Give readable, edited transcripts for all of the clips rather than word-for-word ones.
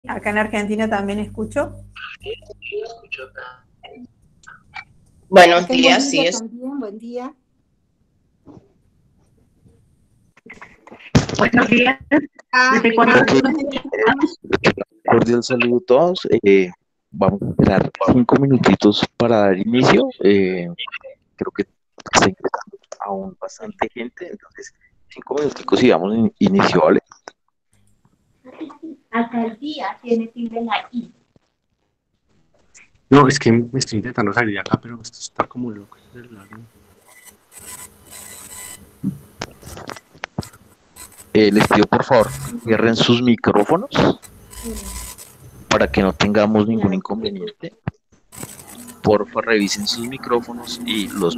Acá en Argentina también escucho. Buenos Acá en días, sí Bolivia es. también, buen día. Buenos días. ¿Desde cuándo Ok, nos escuchamos? cordial saludo a todos. Vamos a esperar 5 minutitos para dar inicio. Creo que está ingresando aún bastante gente, entonces 5 minuticos y damos inicio, ¿vale? Alcaldía tiene tilde la I. No, es que me estoy intentando salir de acá, pero esto está como loco. Les pido por favor que cierren sus micrófonos para que no tengamos ningún inconveniente. Porfa, revisen sus micrófonos y los...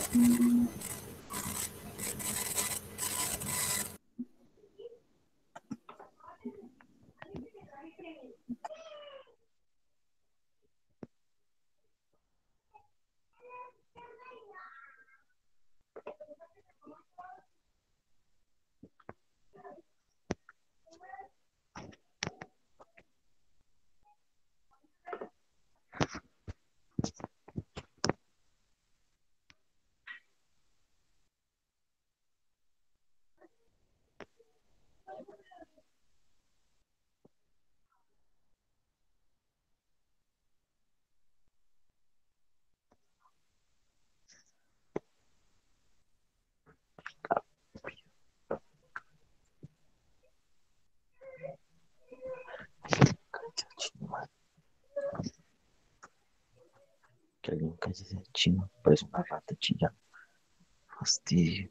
Que alguien calle ese chino, parece una rata chillando. Fastidio.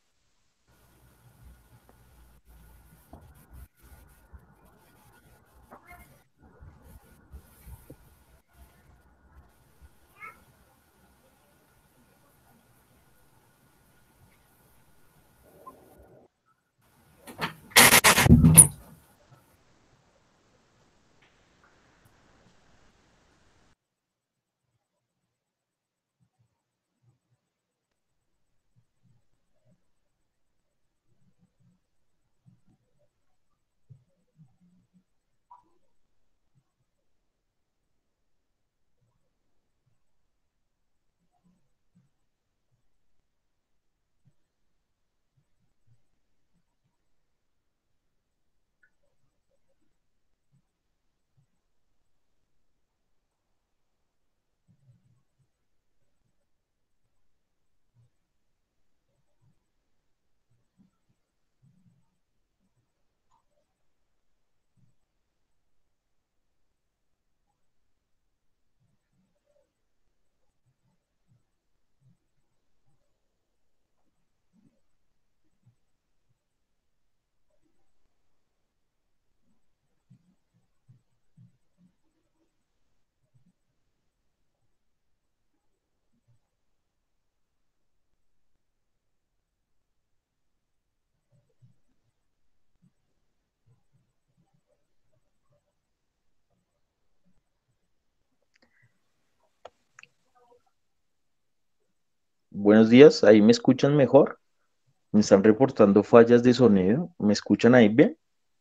Buenos días, ¿ahí me escuchan mejor? Me están reportando fallas de sonido. ¿Me escuchan ahí bien?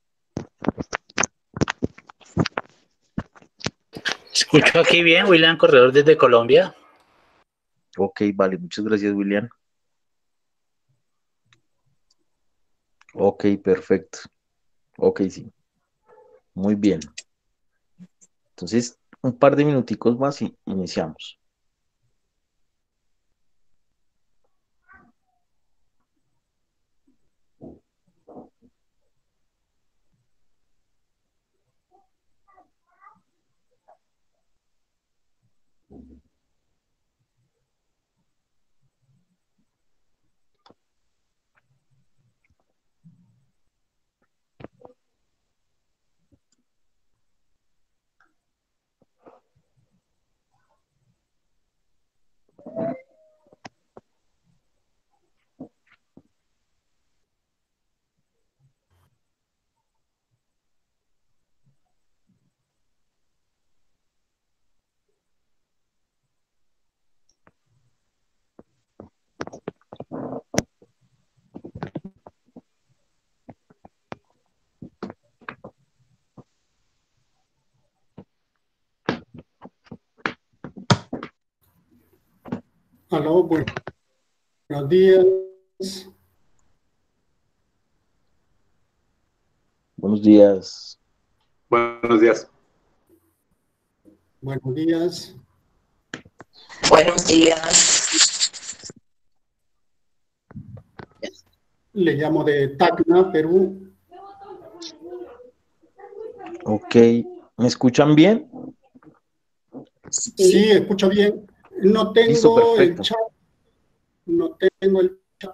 Escucho aquí bien, William Corredor desde Colombia. Ok, vale, muchas gracias, William. Ok, perfecto. Ok, sí, muy bien. Entonces, un par de minuticos más y iniciamos. Aló, buenos días. Buenos días. Buenos días. Buenos días. Buenos días. Le llamo de Tacna, Perú. Ok, ¿me escuchan bien? Sí, escucho bien. No Listo, tengo el perfecto. chat. No tengo el chat.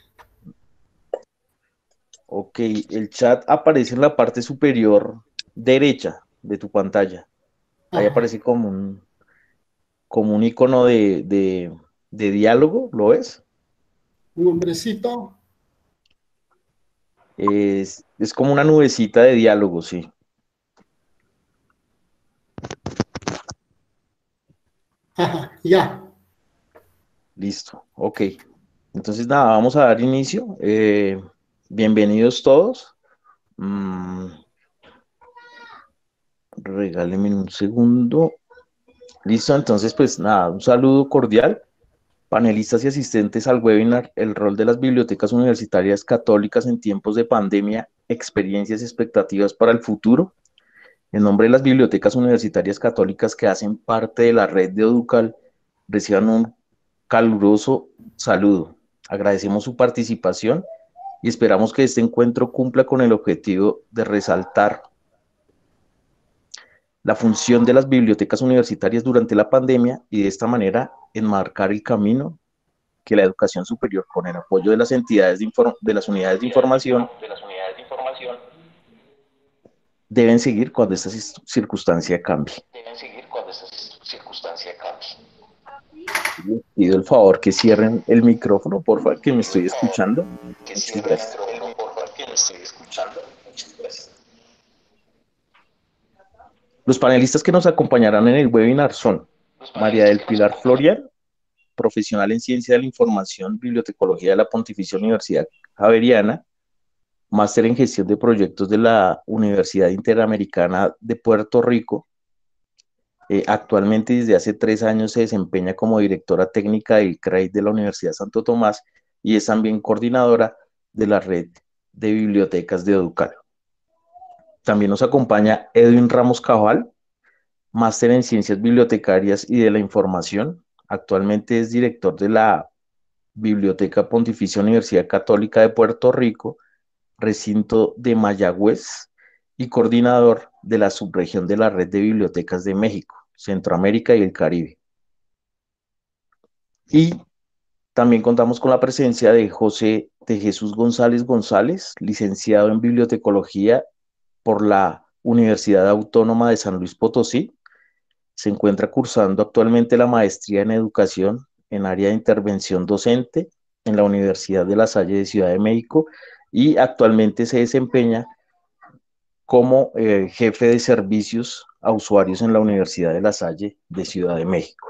Ok, el chat aparece en la parte superior derecha de tu pantalla. Ahí Ajá. aparece como un icono de diálogo, ¿lo ves? Un hombrecito. Es como una nubecita de diálogo, sí. Ajá, ya. Listo, ok. Entonces, nada, vamos a dar inicio. Bienvenidos todos. Mm, regálenme un segundo. Listo, entonces, pues nada, un saludo cordial. Panelistas y asistentes al webinar El rol de las bibliotecas universitarias católicas en tiempos de pandemia, experiencias y expectativas para el futuro. En nombre de las bibliotecas universitarias católicas que hacen parte de la red de Educal, reciban un caluroso saludo. Agradecemos su participación y esperamos que este encuentro cumpla con el objetivo de resaltar la función de las bibliotecas universitarias durante la pandemia y de esta manera enmarcar el camino que la educación superior, con el apoyo de las entidades de las unidades de información, deben seguir cuando esta circunstancia cambie. Les pido el favor que cierren el micrófono, por favor, que me estoy escuchando. Muchas gracias. Los panelistas que nos acompañarán en el webinar son María del Pilar Florian, profesional en Ciencia de la Información, Bibliotecología de la Pontificia Universidad Javeriana, máster en Gestión de Proyectos de la Universidad Interamericana de Puerto Rico. Actualmente, desde hace 3 años, se desempeña como directora técnica del CREI de la Universidad Santo Tomás y es también coordinadora de la red de bibliotecas de Educal. También nos acompaña Edwin Ramos Cabal, máster en Ciencias Bibliotecarias y de la Información. Actualmente es director de la Biblioteca Pontificia Universidad Católica de Puerto Rico, recinto de Mayagüez, y coordinador de la subregión de la Red de Bibliotecas de México, Centroamérica y el Caribe. Y también contamos con la presencia de José de Jesús González González, licenciado en Bibliotecología por la Universidad Autónoma de San Luis Potosí. Se encuentra cursando actualmente la maestría en educación en área de intervención docente en la Universidad de La Salle de Ciudad de México y actualmente se desempeña como jefe de servicios a usuarios en la Universidad de La Salle de Ciudad de México.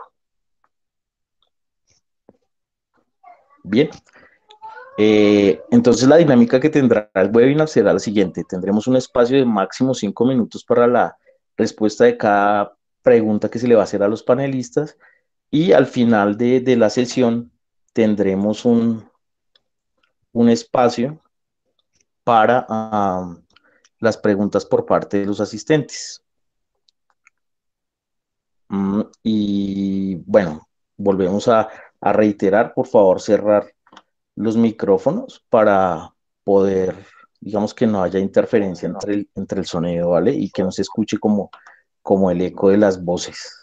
Bien, entonces la dinámica que tendrá el webinar será la siguiente. Tendremos un espacio de máximo 5 minutos para la respuesta de cada pregunta que se le va a hacer a los panelistas y al final de la sesión tendremos un espacio para las preguntas por parte de los asistentes. Y bueno, volvemos a reiterar, por favor, cerrar los micrófonos para poder, digamos que no haya interferencia entre el sonido, ¿vale? Y que no se escuche como el eco de las voces.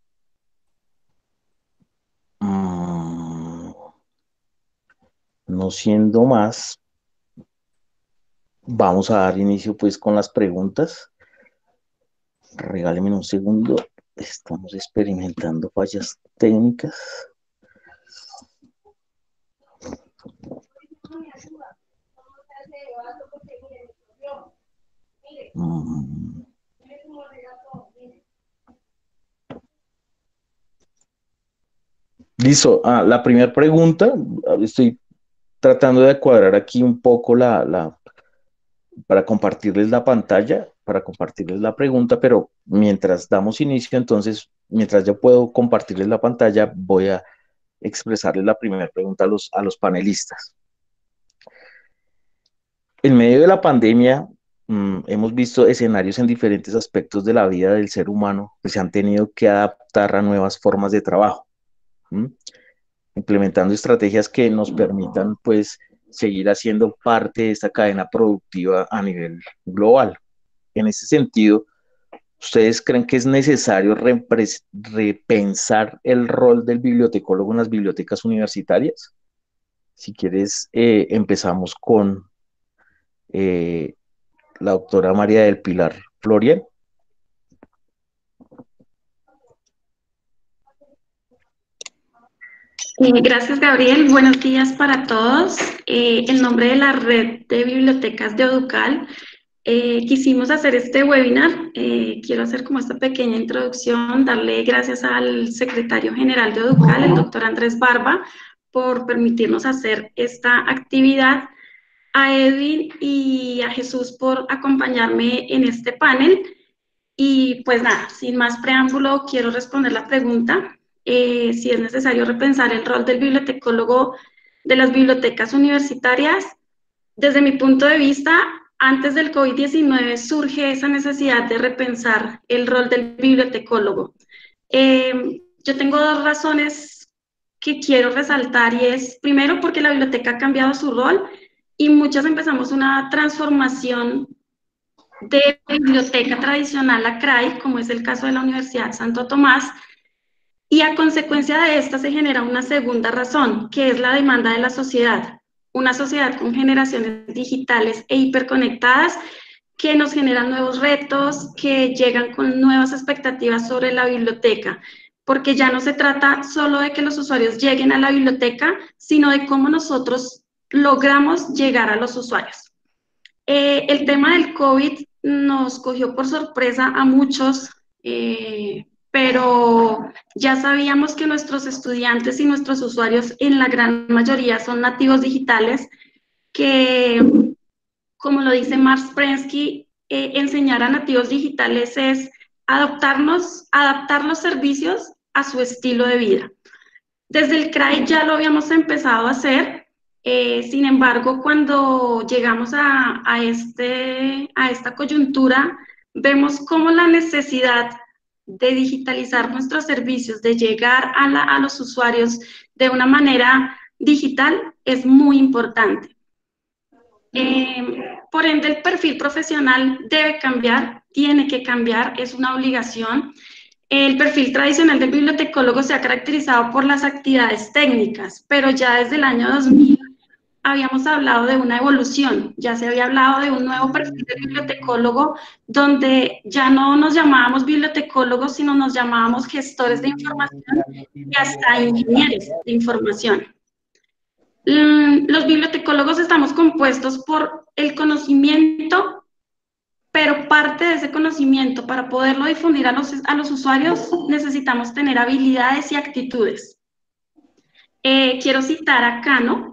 No siendo más, vamos a dar inicio pues con las preguntas. Regáleme un segundo. Estamos experimentando fallas técnicas. Listo. La primera pregunta, estoy tratando de cuadrar aquí un poco para compartirles la pantalla, para compartirles la pregunta, pero mientras damos inicio, entonces, mientras yo puedo compartirles la pantalla, voy a expresarles la primera pregunta a los panelistas. En medio de la pandemia, hemos visto escenarios en diferentes aspectos de la vida del ser humano que se han tenido que adaptar a nuevas formas de trabajo, implementando estrategias que nos permitan, pues, seguir haciendo parte de esta cadena productiva a nivel global. En ese sentido, ¿ustedes creen que es necesario repensar el rol del bibliotecólogo en las bibliotecas universitarias? Si quieres, empezamos con la doctora María del Pilar Florian. Gracias, Gabriel. Buenos días para todos. En nombre de la Red de Bibliotecas de Educal, quisimos hacer este webinar. Quiero hacer como esta pequeña introducción, darle gracias al secretario general de Educal, el doctor Andrés Barba, por permitirnos hacer esta actividad, a Edwin y a Jesús por acompañarme en este panel. Y pues nada, sin más preámbulo, quiero responder la pregunta. Si es necesario repensar el rol del bibliotecólogo de las bibliotecas universitarias. Desde mi punto de vista, antes del COVID-19 surge esa necesidad de repensar el rol del bibliotecólogo. Yo tengo dos razones que quiero resaltar, y es, primero, porque la biblioteca ha cambiado su rol y muchas empezamos una transformación de biblioteca tradicional a CRAI, como es el caso de la Universidad Santo Tomás, y a consecuencia de esta se genera una segunda razón, que es la demanda de la sociedad. Una sociedad con generaciones digitales e hiperconectadas que nos generan nuevos retos, que llegan con nuevas expectativas sobre la biblioteca, porque ya no se trata solo de que los usuarios lleguen a la biblioteca, sino de cómo nosotros logramos llegar a los usuarios. El tema del COVID nos cogió por sorpresa a muchos, pero ya sabíamos que nuestros estudiantes y nuestros usuarios en la gran mayoría son nativos digitales, que, como lo dice Mark Prensky, enseñar a nativos digitales es adaptar los servicios a su estilo de vida. Desde el CRAI ya lo habíamos empezado a hacer. Sin embargo, cuando llegamos a esta coyuntura, vemos cómo la necesidad de digitalizar nuestros servicios, de llegar a los usuarios de una manera digital, es muy importante. Por ende, el perfil profesional debe cambiar, tiene que cambiar, es una obligación. El perfil tradicional del bibliotecólogo se ha caracterizado por las actividades técnicas, pero ya desde el año 2000 habíamos hablado de una evolución, ya se había hablado de un nuevo perfil de bibliotecólogo, donde ya no nos llamábamos bibliotecólogos, sino nos llamábamos gestores de información y hasta ingenieros de información. Los bibliotecólogos estamos compuestos por el conocimiento, pero parte de ese conocimiento, para poderlo difundir a los usuarios, necesitamos tener habilidades y actitudes. Quiero citar a Cano,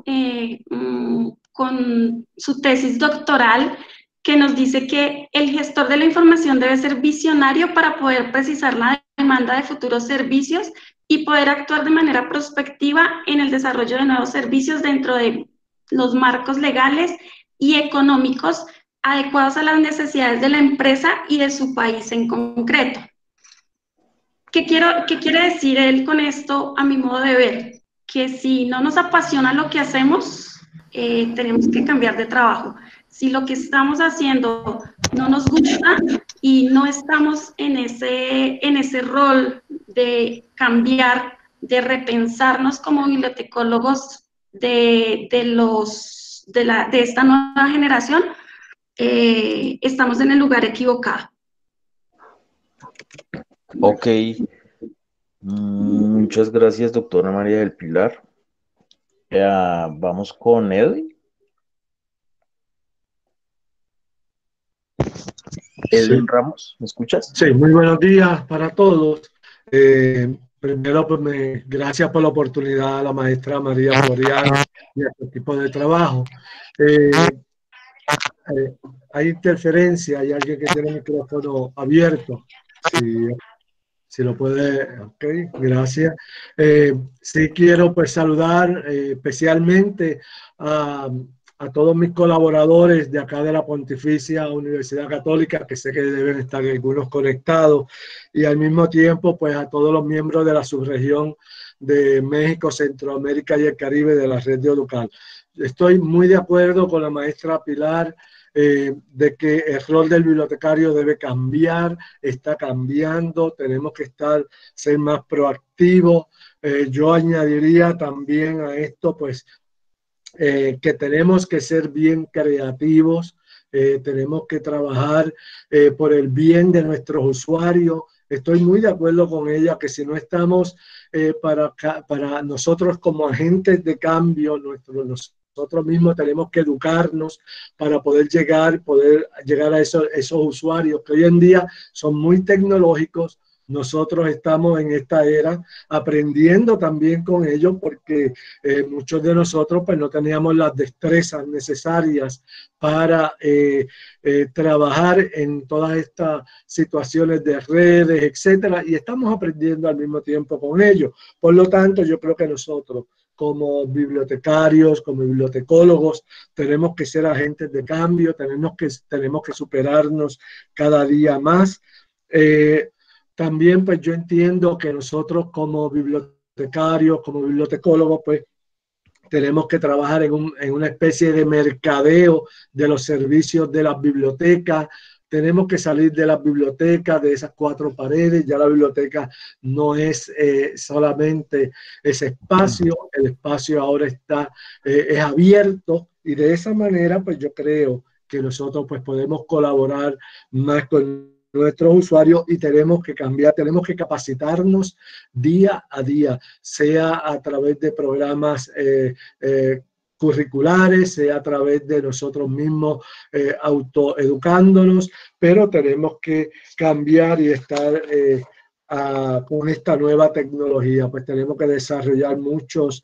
con su tesis doctoral, que nos dice que el gestor de la información debe ser visionario para poder precisar la demanda de futuros servicios y poder actuar de manera prospectiva en el desarrollo de nuevos servicios dentro de los marcos legales y económicos adecuados a las necesidades de la empresa y de su país en concreto. ¿Qué quiere decir él con esto, a mi modo de ver? Que si no nos apasiona lo que hacemos, tenemos que cambiar de trabajo. Si lo que estamos haciendo no nos gusta y no estamos en ese rol de cambiar, de repensarnos como bibliotecólogos de esta nueva generación, estamos en el lugar equivocado. Ok. Muchas gracias, doctora María del Pilar. Vamos con Edwin. Edwin Sí. Ramos, ¿me escuchas? Sí, muy buenos días para todos. Primero, pues gracias por la oportunidad a la maestra María Florian y a su equipo de trabajo. Hay interferencia, hay alguien que tiene el micrófono abierto. Si lo puede, ok, gracias. Sí quiero pues saludar especialmente a todos mis colaboradores de acá de la Pontificia Universidad Católica, que sé que deben estar algunos conectados, y al mismo tiempo pues a todos los miembros de la subregión de México, Centroamérica y el Caribe de la red de Educal. Estoy muy de acuerdo con la maestra Pilar de que el rol del bibliotecario debe cambiar, está cambiando, tenemos que ser más proactivos. Yo añadiría también a esto, pues, que tenemos que ser bien creativos, tenemos que trabajar por el bien de nuestros usuarios. Estoy muy de acuerdo con ella que si no estamos para nosotros como agentes de cambio, nosotros mismos tenemos que educarnos para poder llegar a esos usuarios que hoy en día son muy tecnológicos. Nosotros estamos en esta era aprendiendo también con ellos porque muchos de nosotros pues no teníamos las destrezas necesarias para trabajar en todas estas situaciones de redes, etcétera, y estamos aprendiendo al mismo tiempo con ellos. Por lo tanto, yo creo que nosotros como bibliotecarios, como bibliotecólogos, tenemos que ser agentes de cambio, tenemos que superarnos cada día más. También pues yo entiendo que nosotros como bibliotecarios, como bibliotecólogos, pues tenemos que trabajar en una especie de mercadeo de los servicios de las bibliotecas. Tenemos que salir de las bibliotecas, de esas cuatro paredes. Ya la biblioteca no es solamente ese espacio, el espacio ahora es abierto, y de esa manera pues yo creo que nosotros pues podemos colaborar más con nuestros usuarios y tenemos que cambiar, tenemos que capacitarnos día a día, sea a través de programas curriculares, sea a través de nosotros mismos autoeducándonos, pero tenemos que cambiar y estar con esta nueva tecnología. Pues tenemos que desarrollar muchos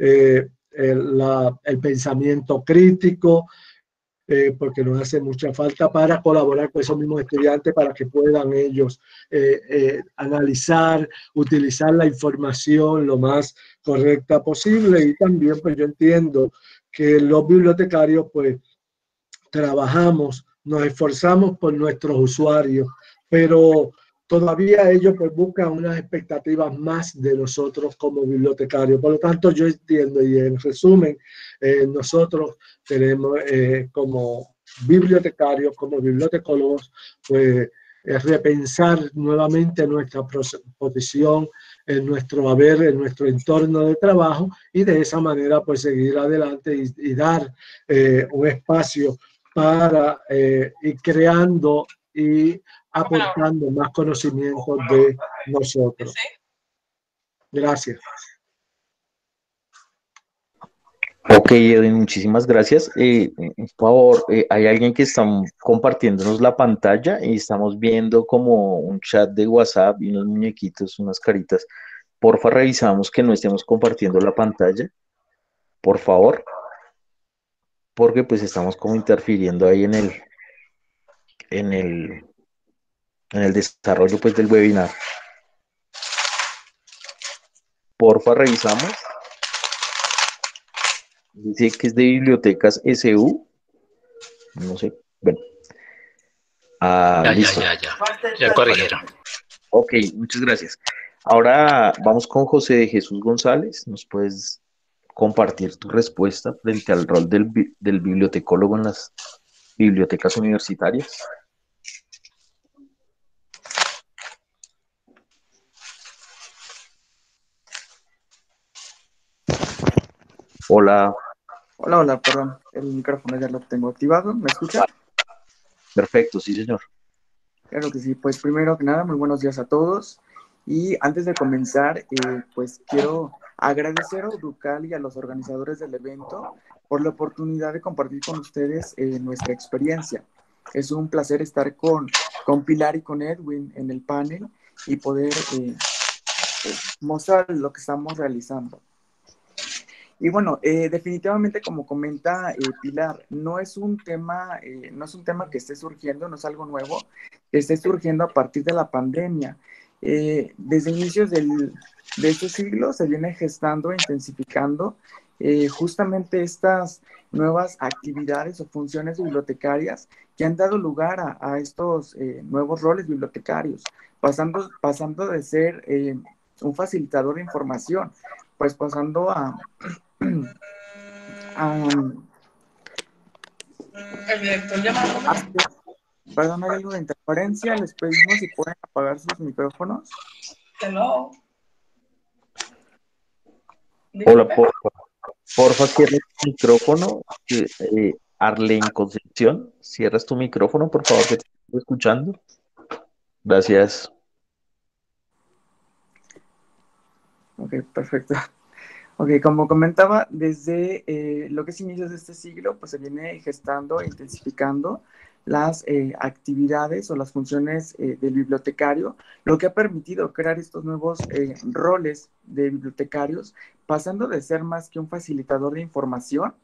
el pensamiento crítico, porque nos hace mucha falta para colaborar con esos mismos estudiantes para que puedan ellos analizar, utilizar la información lo más correcta posible. Y también pues yo entiendo que los bibliotecarios pues trabajamos, nos esforzamos por nuestros usuarios, pero todavía ellos pues buscan unas expectativas más de nosotros como bibliotecarios. Por lo tanto, yo entiendo, y en resumen, nosotros tenemos como bibliotecarios, como bibliotecólogos, pues repensar nuevamente nuestra posición en nuestro haber, en nuestro entorno de trabajo, y de esa manera pues seguir adelante y dar un espacio para ir creando y aportando más conocimientos de nosotros. Gracias. Ok, Edwin, muchísimas gracias. Por favor, hay alguien que está compartiéndonos la pantalla y estamos viendo como un chat de WhatsApp y unos muñequitos, unas caritas. Porfa, revisamos que no estemos compartiendo la pantalla, por favor, porque pues estamos como interfiriendo ahí en el desarrollo pues del webinar. Porfa, revisamos. Dice que es de Bibliotecas SU. No sé. Bueno. Listo. Ya corrigieron. Ok, muchas gracias. Ahora vamos con José de Jesús González. ¿Nos puedes compartir tu respuesta frente al rol del bibliotecólogo en las bibliotecas universitarias? Hola. Hola, perdón, el micrófono ya lo tengo activado, ¿me escucha? Perfecto, sí, señor. Claro que sí, pues primero que nada, muy buenos días a todos, y antes de comenzar, pues quiero agradecer a Educal y a los organizadores del evento por la oportunidad de compartir con ustedes nuestra experiencia. Es un placer estar con Pilar y con Edwin en el panel y poder mostrar lo que estamos realizando. Y bueno, definitivamente, como comenta Pilar, no es un tema que esté surgiendo, no es algo nuevo, que esté surgiendo a partir de la pandemia. Desde inicios de este siglo se viene gestando e intensificando justamente estas nuevas actividades o funciones bibliotecarias que han dado lugar a estos nuevos roles bibliotecarios, pasando de ser un facilitador de información, pues pasando a El director llamando. Perdón, hay algo de interferencia, les pedimos si pueden apagar sus micrófonos. Hello. Hola, porfa, cierra tu micrófono. Arlene Concepción, cierras tu micrófono, por favor, que te estoy escuchando. Gracias. Ok, perfecto. Ok, como comentaba, desde lo que es inicios de este siglo, pues se viene gestando e intensificando las actividades o las funciones del bibliotecario, lo que ha permitido crear estos nuevos roles de bibliotecarios, pasando de ser más que un facilitador de información,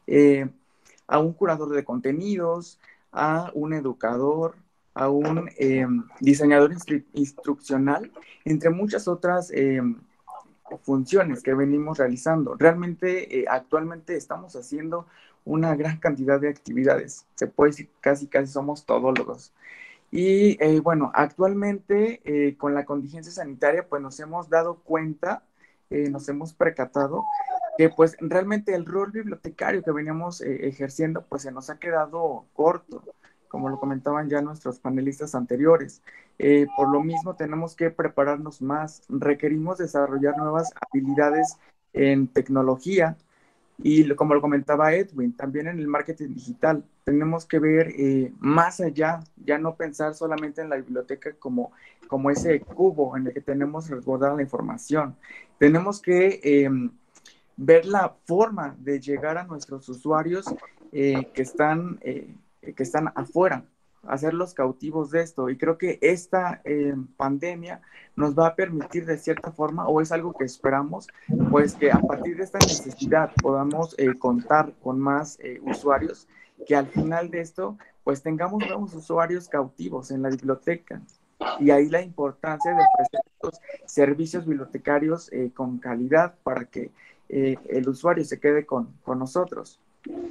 a un curador de contenidos, a un educador, a un diseñador instruccional, entre muchas otras funciones que venimos realizando. Realmente, actualmente estamos haciendo una gran cantidad de actividades. Se puede decir casi somos todólogos. Y bueno, actualmente con la contingencia sanitaria, pues nos hemos dado cuenta, nos hemos percatado que pues realmente el rol bibliotecario que veníamos ejerciendo, pues se nos ha quedado corto, como lo comentaban ya nuestros panelistas anteriores. Por lo mismo tenemos que prepararnos más, requerimos desarrollar nuevas habilidades en tecnología y como lo comentaba Edwin, también en el marketing digital. Tenemos que ver más allá, ya no pensar solamente en la biblioteca como ese cubo en el que tenemos resguardada la información. Tenemos que ver la forma de llegar a nuestros usuarios que están afuera, hacerlos cautivos de esto. Y creo que esta pandemia nos va a permitir de cierta forma, o es algo que esperamos, pues que a partir de esta necesidad podamos contar con más usuarios, que al final de esto, pues tengamos nuevos usuarios cautivos en la biblioteca. Y ahí la importancia de ofrecer estos servicios bibliotecarios con calidad para que el usuario se quede con nosotros.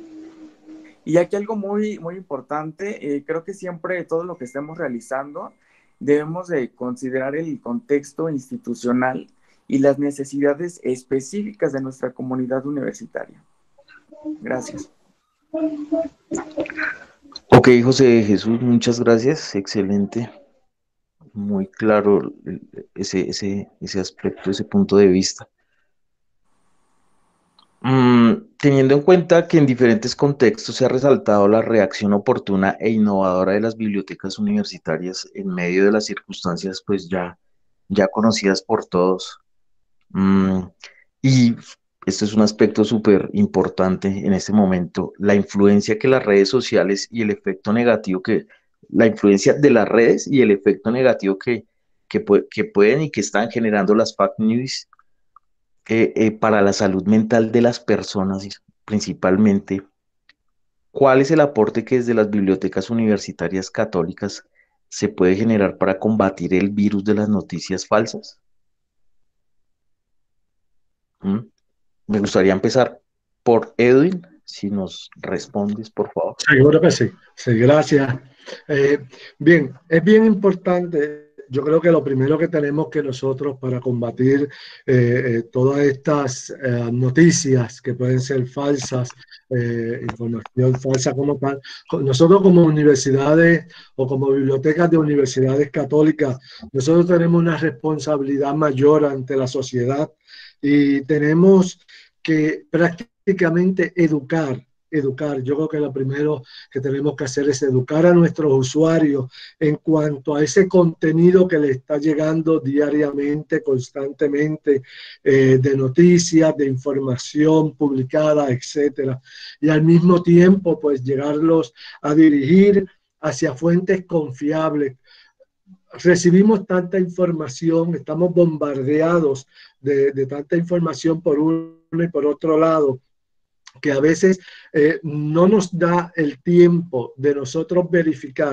Y aquí algo muy, muy importante, creo que siempre todo lo que estemos realizando debemos de considerar el contexto institucional y las necesidades específicas de nuestra comunidad universitaria. Gracias. Ok, José Jesús, muchas gracias. Excelente. Muy claro ese aspecto, ese punto de vista. Teniendo en cuenta que en diferentes contextos se ha resaltado la reacción oportuna e innovadora de las bibliotecas universitarias en medio de las circunstancias pues ya conocidas por todos. Y esto es un aspecto súper importante en este momento, la influencia que las redes sociales y el efecto negativo la influencia de las redes y el efecto negativo que pueden y que están generando las fake news para la salud mental de las personas, principalmente. ¿Cuál es el aporte que desde las bibliotecas universitarias católicas se puede generar para combatir el virus de las noticias falsas? Me gustaría empezar por Edwin, si nos respondes, por favor. Seguro que sí. Sí, gracias. Bien, es bien importante. Yo creo que lo primero que tenemos que nosotros para combatir todas estas noticias que pueden ser falsas, información falsa como tal, nosotros como universidades o como bibliotecas de universidades católicas, nosotros tenemos una responsabilidad mayor ante la sociedad y tenemos que prácticamente educar. Yo creo que lo primero que tenemos que hacer es educar a nuestros usuarios en cuanto a ese contenido que le está llegando diariamente, constantemente, de noticias, de información publicada, etcétera. Y al mismo tiempo, pues, llegarlos a dirigir hacia fuentes confiables. Recibimos tanta información, estamos bombardeados de tanta información por uno y por otro lado, que a veces no nos da el tiempo de nosotros verificar.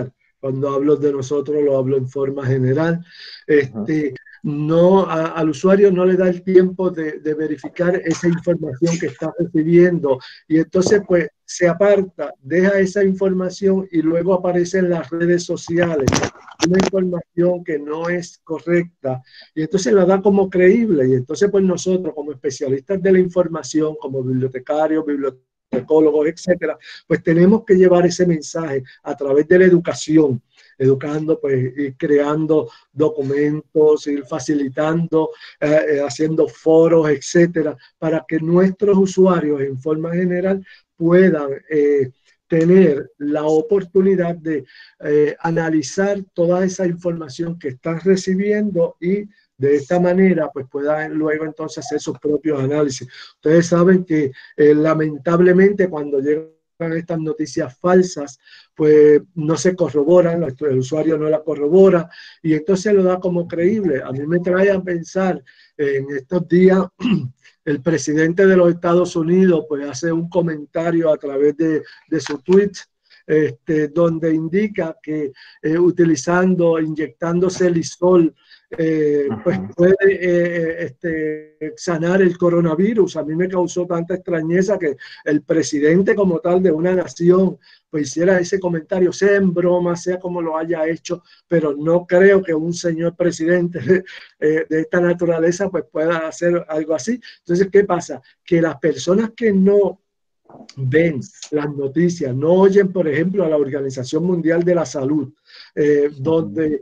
Cuando hablo de nosotros, lo hablo en forma general. Ajá. No, al usuario no le da el tiempo de verificar esa información que está recibiendo y entonces pues se aparta, deja esa información y luego aparece en las redes sociales una información que no es correcta y entonces la da como creíble y entonces pues nosotros como especialistas de la información, como bibliotecarios, bibliotecólogos, etcétera, pues tenemos que llevar ese mensaje a través de la educación, educando, pues, ir creando documentos, ir facilitando, haciendo foros, etcétera, para que nuestros usuarios en forma general puedan tener la oportunidad de analizar toda esa información que están recibiendo y de esta manera pues puedan luego entonces hacer sus propios análisis. Ustedes saben que lamentablemente cuando llegan estas noticias falsas, pues no se corroboran, el usuario no la corrobora y entonces lo da como creíble. A mí me trae a pensar en estos días el presidente de los Estados Unidos pues hace un comentario a través de su tweet donde indica que inyectándose Lysol pues puede sanar el coronavirus. A mí me causó tanta extrañeza que el presidente como tal de una nación pues hiciera ese comentario, sea en broma, sea como lo haya hecho, pero no creo que un señor presidente de esta naturaleza pues pueda hacer algo así. Entonces, ¿qué pasa? Que las personas que no ven las noticias, no oyen, por ejemplo, a la Organización Mundial de la Salud, donde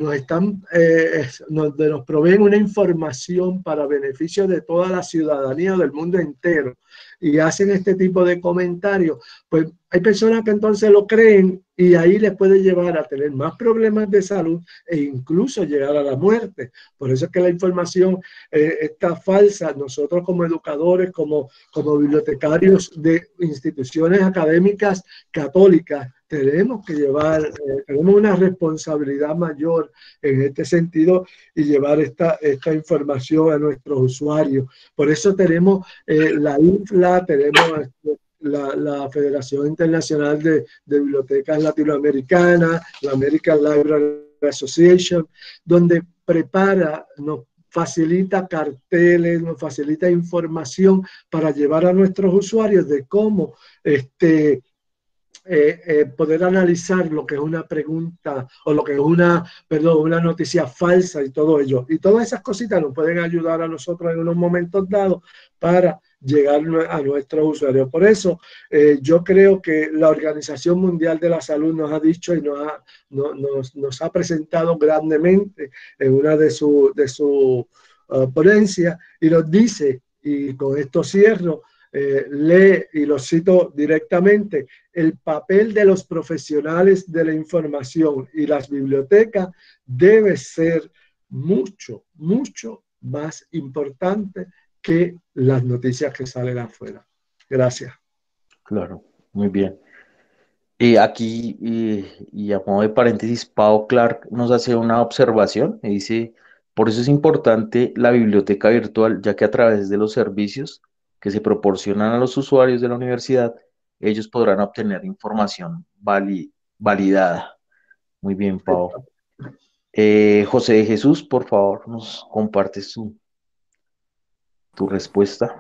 donde nos proveen una información para beneficio de toda la ciudadanía del mundo entero y hacen este tipo de comentarios, pues hay personas que entonces lo creen y ahí les puede llevar a tener más problemas de salud e incluso llegar a la muerte. Por eso es que la información está falsa. Nosotros como educadores, como bibliotecarios de instituciones académicas católicas, tenemos que tenemos una responsabilidad mayor en este sentido y llevar esta información a nuestros usuarios. Por eso tenemos la INFLA, tenemos la Federación Internacional de Bibliotecas Latinoamericanas, la American Library Association, donde nos facilita carteles, nos facilita información para llevar a nuestros usuarios de cómo poder analizar lo que es una pregunta o lo que es una noticia falsa y todo ello. Y todas esas cositas nos pueden ayudar a nosotros en unos momentos dados para llegar a nuestros usuarios. Por eso yo creo que la Organización Mundial de la Salud nos ha dicho y nos ha presentado grandemente en una de sus ponencias y nos dice, y con esto cierro, lee y lo cito directamente: el papel de los profesionales de la información y las bibliotecas debe ser mucho, mucho más importante que las noticias que salen afuera. Gracias. Claro, muy bien. Aquí, y a modo de paréntesis, Pau Clark nos hace una observación y dice: por eso es importante la biblioteca virtual, ya que a través de los servicios que se proporcionan a los usuarios de la universidad, ellos podrán obtener información validada. Muy bien, Pau. José de Jesús, por favor, nos compartes tu respuesta.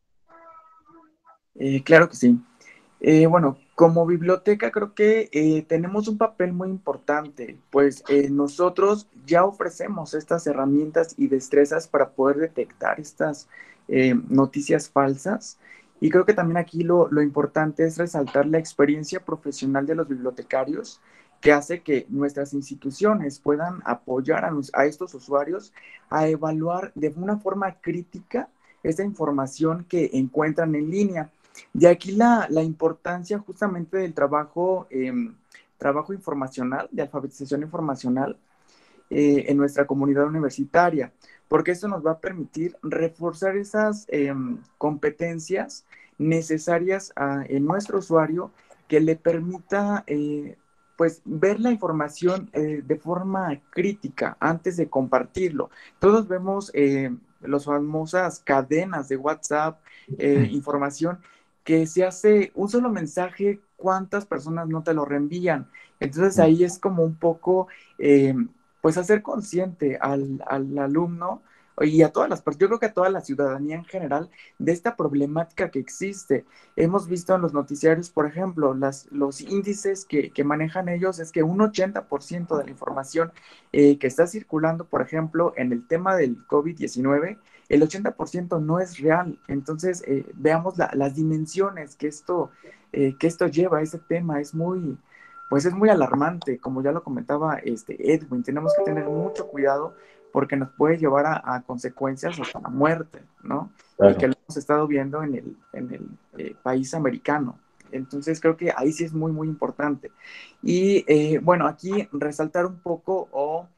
Claro que sí. Bueno, como biblioteca creo que tenemos un papel muy importante, pues nosotros ya ofrecemos estas herramientas y destrezas para poder detectar estas noticias falsas. Y creo que también aquí lo importante es resaltar la experiencia profesional de los bibliotecarios, que hace que nuestras instituciones puedan apoyar a estos usuarios a evaluar de una forma crítica esta información que encuentran en línea. De aquí la importancia justamente del trabajo informacional, de alfabetización informacional en nuestra comunidad universitaria, porque esto nos va a permitir reforzar esas competencias necesarias en nuestro usuario que le permita pues ver la información de forma crítica antes de compartirlo. Todos vemos las famosas cadenas de WhatsApp, información que se hace un solo mensaje ¿cuántas personas no te lo reenvían? Entonces ahí es como un poco, pues hacer consciente al alumno y a todas las personas, yo creo que a toda la ciudadanía en general, de esta problemática que existe. Hemos visto en los noticiarios, por ejemplo, los índices que manejan ellos es que un 80% de la información que está circulando, por ejemplo, en el tema del COVID-19, el 80% no es real. Entonces, veamos las dimensiones que esto lleva a ese tema. Pues es muy alarmante, como ya lo comentaba Edwin. Tenemos que tener mucho cuidado porque nos puede llevar a consecuencias hasta la muerte, ¿no? Claro. Y que lo hemos estado viendo en el país americano. Entonces creo que ahí sí es muy, muy importante. Y bueno, aquí resaltar un poco o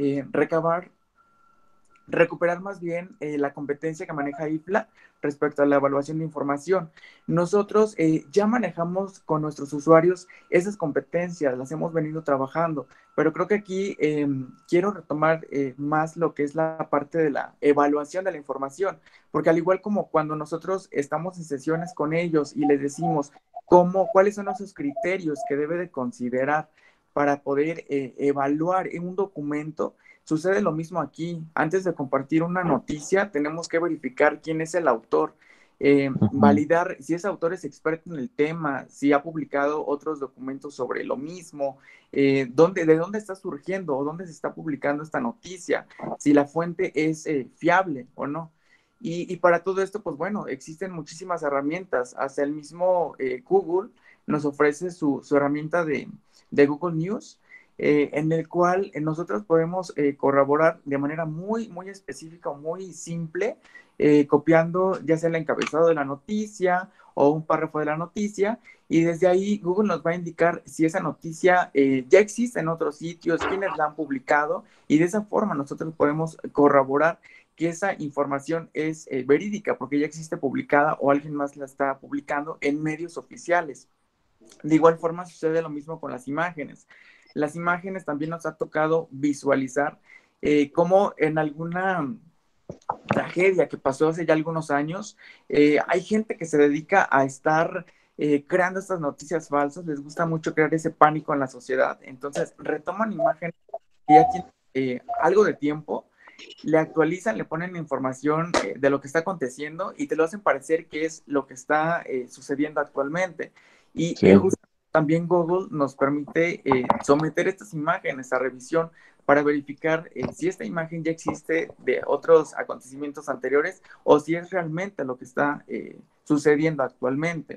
recuperar más bien la competencia que maneja IFLA respecto a la evaluación de información. Nosotros ya manejamos con nuestros usuarios esas competencias, las hemos venido trabajando, pero creo que aquí quiero retomar más lo que es la parte de la evaluación de la información, porque al igual como cuando nosotros estamos en sesiones con ellos y les decimos cuáles son esos criterios que debe de considerar para poder evaluar en un documento, sucede lo mismo aquí. Antes de compartir una noticia, tenemos que verificar quién es el autor, validar si ese autor es experto en el tema, si ha publicado otros documentos sobre lo mismo, de dónde está surgiendo o dónde se está publicando esta noticia, si la fuente es fiable o no. Y para todo esto, pues bueno, existen muchísimas herramientas. Hasta el mismo Google nos ofrece su herramienta de Google News, en el cual nosotros podemos corroborar de manera muy, muy específica o muy simple, copiando ya sea el encabezado de la noticia o un párrafo de la noticia, y desde ahí Google nos va a indicar si esa noticia ya existe en otros sitios, quiénes la han publicado, y de esa forma nosotros podemos corroborar que esa información es verídica, porque ya existe publicada o alguien más la está publicando en medios oficiales. De igual forma sucede lo mismo con las imágenes. Las imágenes también nos ha tocado visualizar cómo en alguna tragedia que pasó hace ya algunos años, hay gente que se dedica a estar creando estas noticias falsas, les gusta mucho crear ese pánico en la sociedad, entonces retoman imágenes que ya tienen algo de tiempo, le actualizan, le ponen información de lo que está aconteciendo y te lo hacen parecer que es lo que está sucediendo actualmente. Y Sí. justo también Google nos permite someter estas imágenes a revisión para verificar si esta imagen ya existe de otros acontecimientos anteriores o si es realmente lo que está sucediendo actualmente.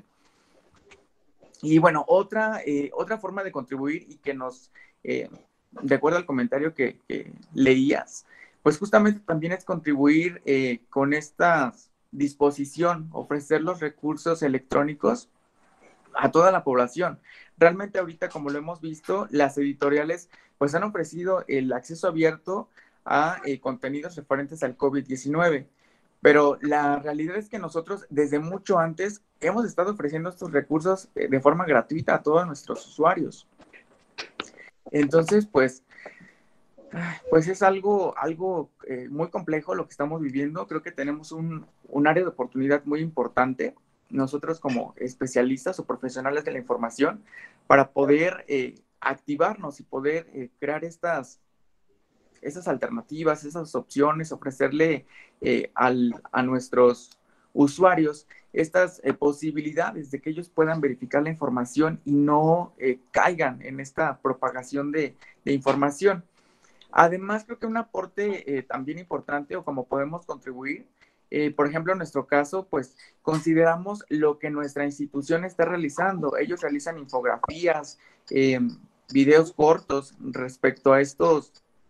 Y bueno, otra forma de contribuir y que nos, de acuerdo al comentario que leías, pues justamente también es contribuir con esta disposición, ofrecer los recursos electrónicos a toda la población. Realmente ahorita, como lo hemos visto, las editoriales pues han ofrecido el acceso abierto a contenidos referentes al COVID-19, pero la realidad es que nosotros desde mucho antes hemos estado ofreciendo estos recursos de forma gratuita a todos nuestros usuarios. Entonces, pues es algo muy complejo lo que estamos viviendo. Creo que tenemos un área de oportunidad muy importante, nosotros como especialistas o profesionales de la información, para poder activarnos y poder crear esas alternativas, esas opciones, ofrecerle a nuestros usuarios estas posibilidades de que ellos puedan verificar la información y no caigan en esta propagación de información. Además, creo que un aporte también importante o como podemos contribuir, por ejemplo, en nuestro caso, pues consideramos lo que nuestra institución está realizando. Ellos realizan infografías, videos cortos respecto a estas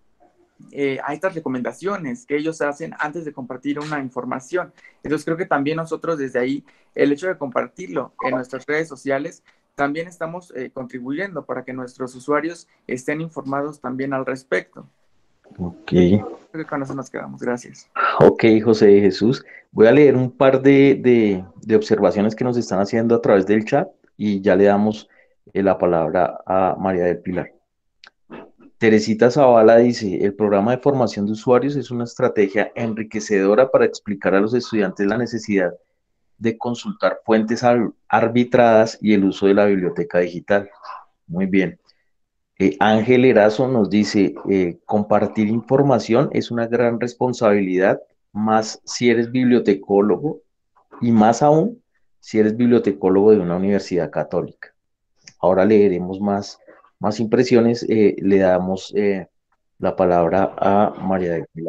recomendaciones que ellos hacen antes de compartir una información. Entonces, creo que también nosotros desde ahí, el hecho de compartirlo en nuestras redes sociales, también estamos contribuyendo para que nuestros usuarios estén informados también al respecto. Ok. Creo que con eso nos quedamos. Gracias. Ok, José de Jesús. Voy a leer un par de observaciones que nos están haciendo a través del chat y ya le damos la palabra a María del Pilar. Teresita Zavala dice, el programa de formación de usuarios es una estrategia enriquecedora para explicar a los estudiantes la necesidad de consultar fuentes arbitradas y el uso de la biblioteca digital. Muy bien. Ángel Erazo nos dice, compartir información es una gran responsabilidad, más si eres bibliotecólogo y más aún si eres bibliotecólogo de una universidad católica. Ahora leeremos más impresiones. Le damos la palabra a María del Pilar.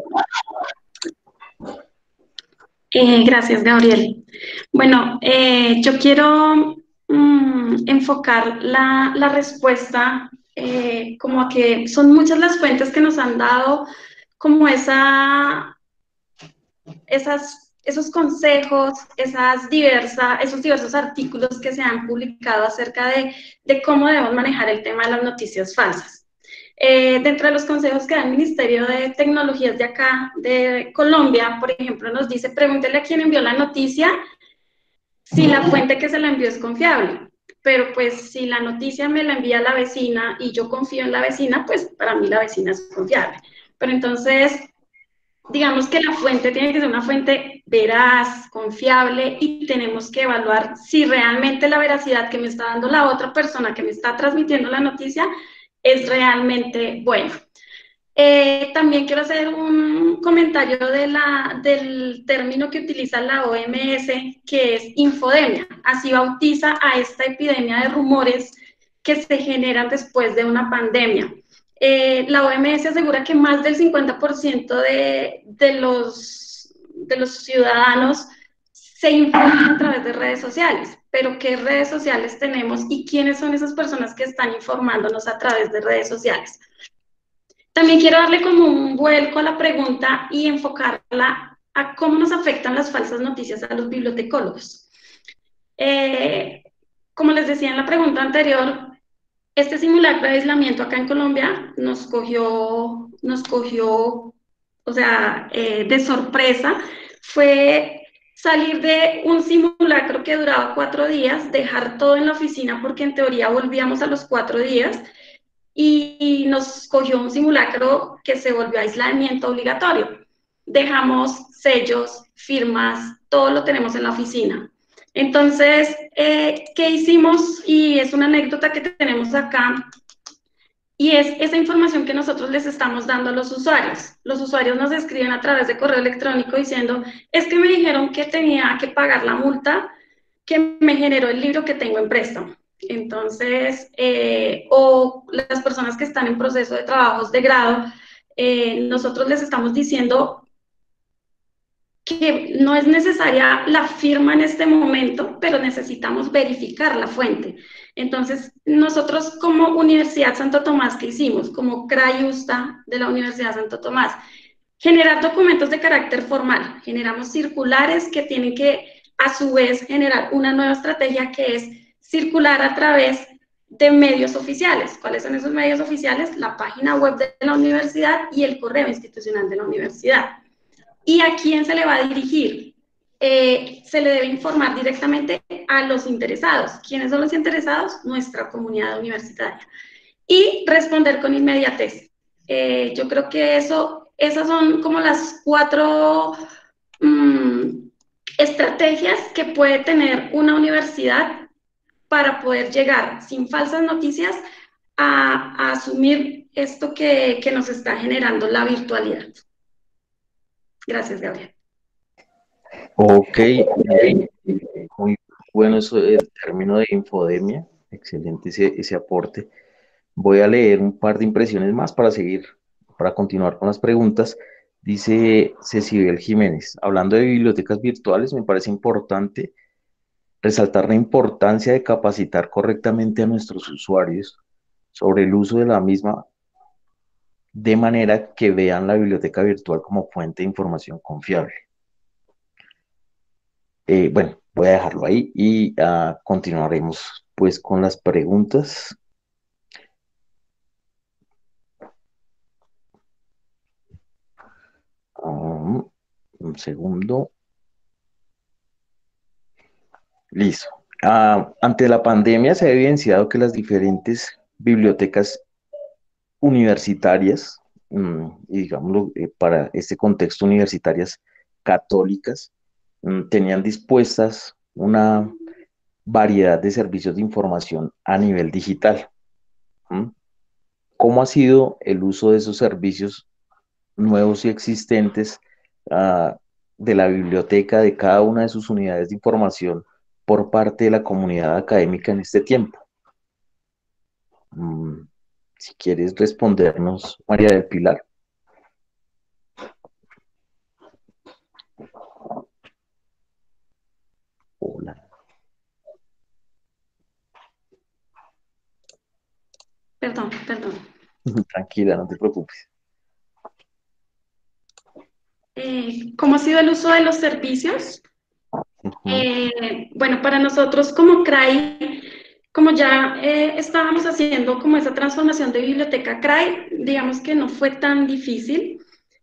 Gracias, Gabriel. Bueno, yo quiero enfocar la respuesta como a que son muchas las fuentes que nos han dado como esos consejos, esos diversos artículos que se han publicado acerca de cómo debemos manejar el tema de las noticias falsas. Dentro de los consejos que da el Ministerio de Tecnologías de acá, de Colombia, por ejemplo, nos dice, pregúntele a quien envió la noticia si la fuente que se la envió es confiable. Pero pues si la noticia me la envía la vecina y yo confío en la vecina, pues para mí la vecina es confiable. Pero entonces, digamos que la fuente tiene que ser una fuente veraz, confiable, y tenemos que evaluar si realmente la veracidad que me está dando la otra persona que me está transmitiendo la noticia es realmente buena. También quiero hacer un comentario del término que utiliza la OMS, que es infodemia. Así bautiza a esta epidemia de rumores que se generan después de una pandemia. La OMS asegura que más del 50% de los ciudadanos se informan a través de redes sociales. Pero ¿qué redes sociales tenemos y quiénes son esas personas que están informándonos a través de redes sociales? También quiero darle como un vuelco a la pregunta y enfocarla a cómo nos afectan las falsas noticias a los bibliotecólogos. Como les decía en la pregunta anterior, este simulacro de aislamiento acá en Colombia nos cogió, o sea, de sorpresa. Fue salir de un simulacro que duraba 4 días, dejar todo en la oficina porque en teoría volvíamos a los 4 días, y nos cogió un simulacro que se volvió aislamiento obligatorio. Dejamos sellos, firmas, todo lo tenemos en la oficina. Entonces, ¿qué hicimos? Y es una anécdota que tenemos acá, y es esa información que nosotros les estamos dando a los usuarios. Los usuarios nos escriben a través de correo electrónico diciendo, es que me dijeron que tenía que pagar la multa que me generó el libro que tengo en préstamo. Entonces, o las personas que están en proceso de trabajos de grado, nosotros les estamos diciendo que no es necesaria la firma en este momento, pero necesitamos verificar la fuente. Entonces, nosotros como Universidad Santo Tomás, ¿qué hicimos? Como CRAIUSTA de la Universidad Santo Tomás, generar documentos de carácter formal. Generamos circulares que tienen que, a su vez, generar una nueva estrategia que es circular a través de medios oficiales. ¿Cuáles son esos medios oficiales? La página web de la universidad y el correo institucional de la universidad. ¿Y a quién se le va a dirigir? Se le debe informar directamente a los interesados. ¿Quiénes son los interesados? Nuestra comunidad universitaria. Y responder con inmediatez. Yo creo que esas son como las 4 estrategias que puede tener una universidad para poder llegar sin falsas noticias a asumir esto que nos está generando la virtualidad. Gracias, Gabriel. Ok, muy bueno eso el término de infodemia, excelente ese aporte. Voy a leer un par de impresiones más para continuar con las preguntas. Dice Cecibel Jiménez, hablando de bibliotecas virtuales, me parece importante resaltar la importancia de capacitar correctamente a nuestros usuarios sobre el uso de la misma, de manera que vean la biblioteca virtual como fuente de información confiable. Bueno, voy a dejarlo ahí y continuaremos pues con las preguntas. Un segundo. Listo. Ante la pandemia se ha evidenciado que las diferentes bibliotecas universitarias, y digámoslo para este contexto universitarias católicas, tenían dispuestas una variedad de servicios de información a nivel digital. ¿Mm? ¿Cómo ha sido el uso de esos servicios nuevos y existentes de la biblioteca, de cada una de sus unidades de información por parte de la comunidad académica en este tiempo? Si quieres respondernos, María del Pilar. Hola. Perdón. Tranquila, no te preocupes. ¿Cómo ha sido el uso de los servicios? Bueno, para nosotros como CRAI, como ya estábamos haciendo como esa transformación de biblioteca CRAI, digamos que no fue tan difícil.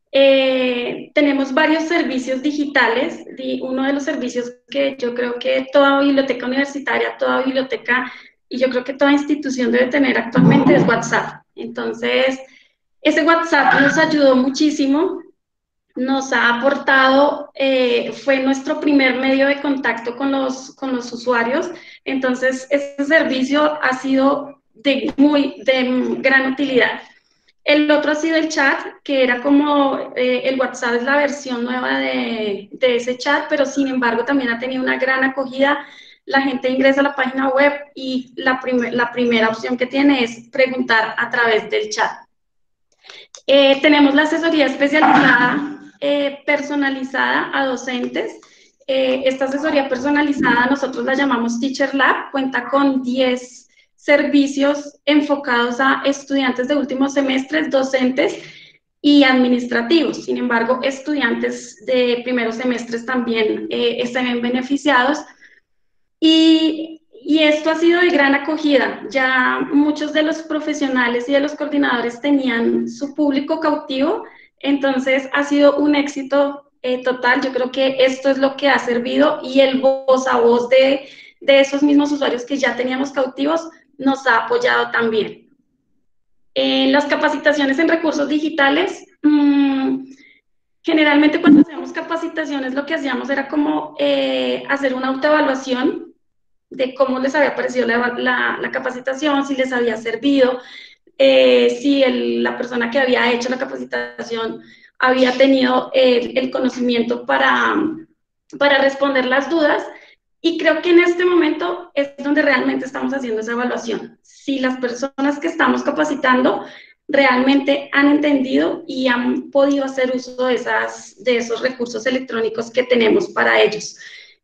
Tenemos varios servicios digitales, y uno de los servicios que yo creo que toda biblioteca universitaria, toda biblioteca y yo creo que toda institución debe tener actualmente es WhatsApp. Entonces, ese WhatsApp nos ayudó muchísimo, nos ha aportado, fue nuestro primer medio de contacto con los usuarios. Entonces, este servicio ha sido de gran utilidad. El otro ha sido el chat, que era como el WhatsApp es la versión nueva de ese chat, pero sin embargo también ha tenido una gran acogida. La gente ingresa a la página web y la primera opción que tiene es preguntar a través del chat. Tenemos la asesoría especializada personalizada a docentes. Esta asesoría personalizada nosotros la llamamos Teacher Lab, cuenta con 10 servicios enfocados a estudiantes de últimos semestres, docentes y administrativos. Sin embargo, estudiantes de primeros semestres también están beneficiados. Y esto ha sido de gran acogida. Ya muchos de los profesionales y de los coordinadores tenían su público cautivo, entonces ha sido un éxito total. Yo creo que esto es lo que ha servido y el voz a voz de esos mismos usuarios que ya teníamos cautivos nos ha apoyado también. En las capacitaciones en recursos digitales, generalmente cuando hacíamos capacitaciones lo que hacíamos era como hacer una autoevaluación de cómo les había parecido la capacitación, si les había servido, si la persona que había hecho la capacitación había tenido el conocimiento para responder las dudas. Y creo que en este momento es donde realmente estamos haciendo esa evaluación. Si las personas que estamos capacitando realmente han entendido y han podido hacer uso de esos recursos electrónicos que tenemos para ellos.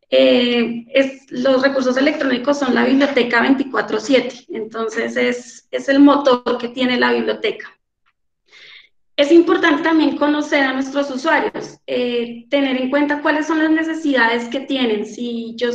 Los recursos electrónicos son la biblioteca 24/7, entonces es el motor que tiene la biblioteca. Es importante también conocer a nuestros usuarios, tener en cuenta cuáles son las necesidades que tienen. Si yo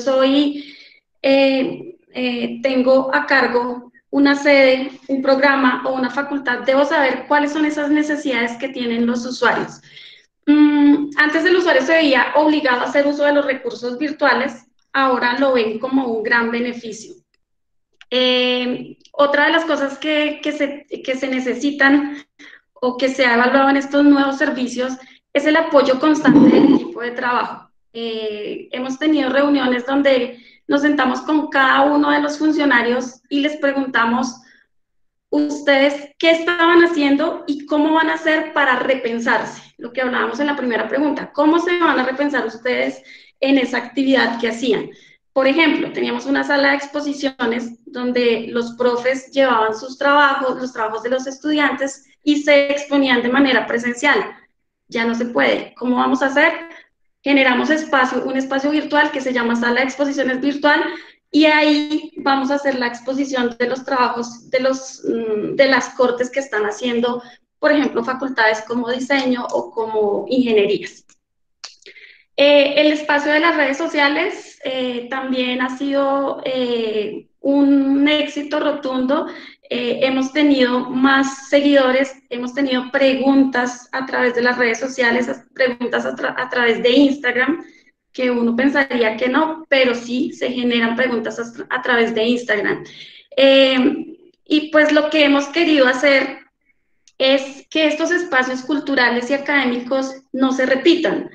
tengo a cargo una sede, un programa o una facultad, debo saber cuáles son esas necesidades que tienen los usuarios. Antes el usuario se veía obligado a hacer uso de los recursos virtuales, ahora lo ven como un gran beneficio. Otra de las cosas que se necesitan o que se ha evaluado en estos nuevos servicios es el apoyo constante del equipo de trabajo. Hemos tenido reuniones donde nos sentamos con cada uno de los funcionarios y les preguntamos, ¿ustedes qué estaban haciendo y cómo van a hacer para repensarse? Lo que hablábamos en la primera pregunta, ¿cómo se van a repensar ustedes en esa actividad que hacían? Por ejemplo, teníamos una sala de exposiciones donde los profes llevaban sus trabajos, los trabajos de los estudiantes y se exponían de manera presencial. Ya no se puede. ¿Cómo vamos a hacer? Generamos un espacio virtual que se llama sala de exposiciones virtual y ahí vamos a hacer la exposición de los trabajos de las cortes que están haciendo, por ejemplo, facultades como diseño o como ingenierías. El espacio de las redes sociales también ha sido un éxito rotundo. Hemos tenido más seguidores, hemos tenido preguntas a través de las redes sociales, preguntas a través de Instagram, que uno pensaría que no, pero sí se generan preguntas a través de Instagram. Y pues lo que hemos querido hacer es que estos espacios culturales y académicos no se repitan.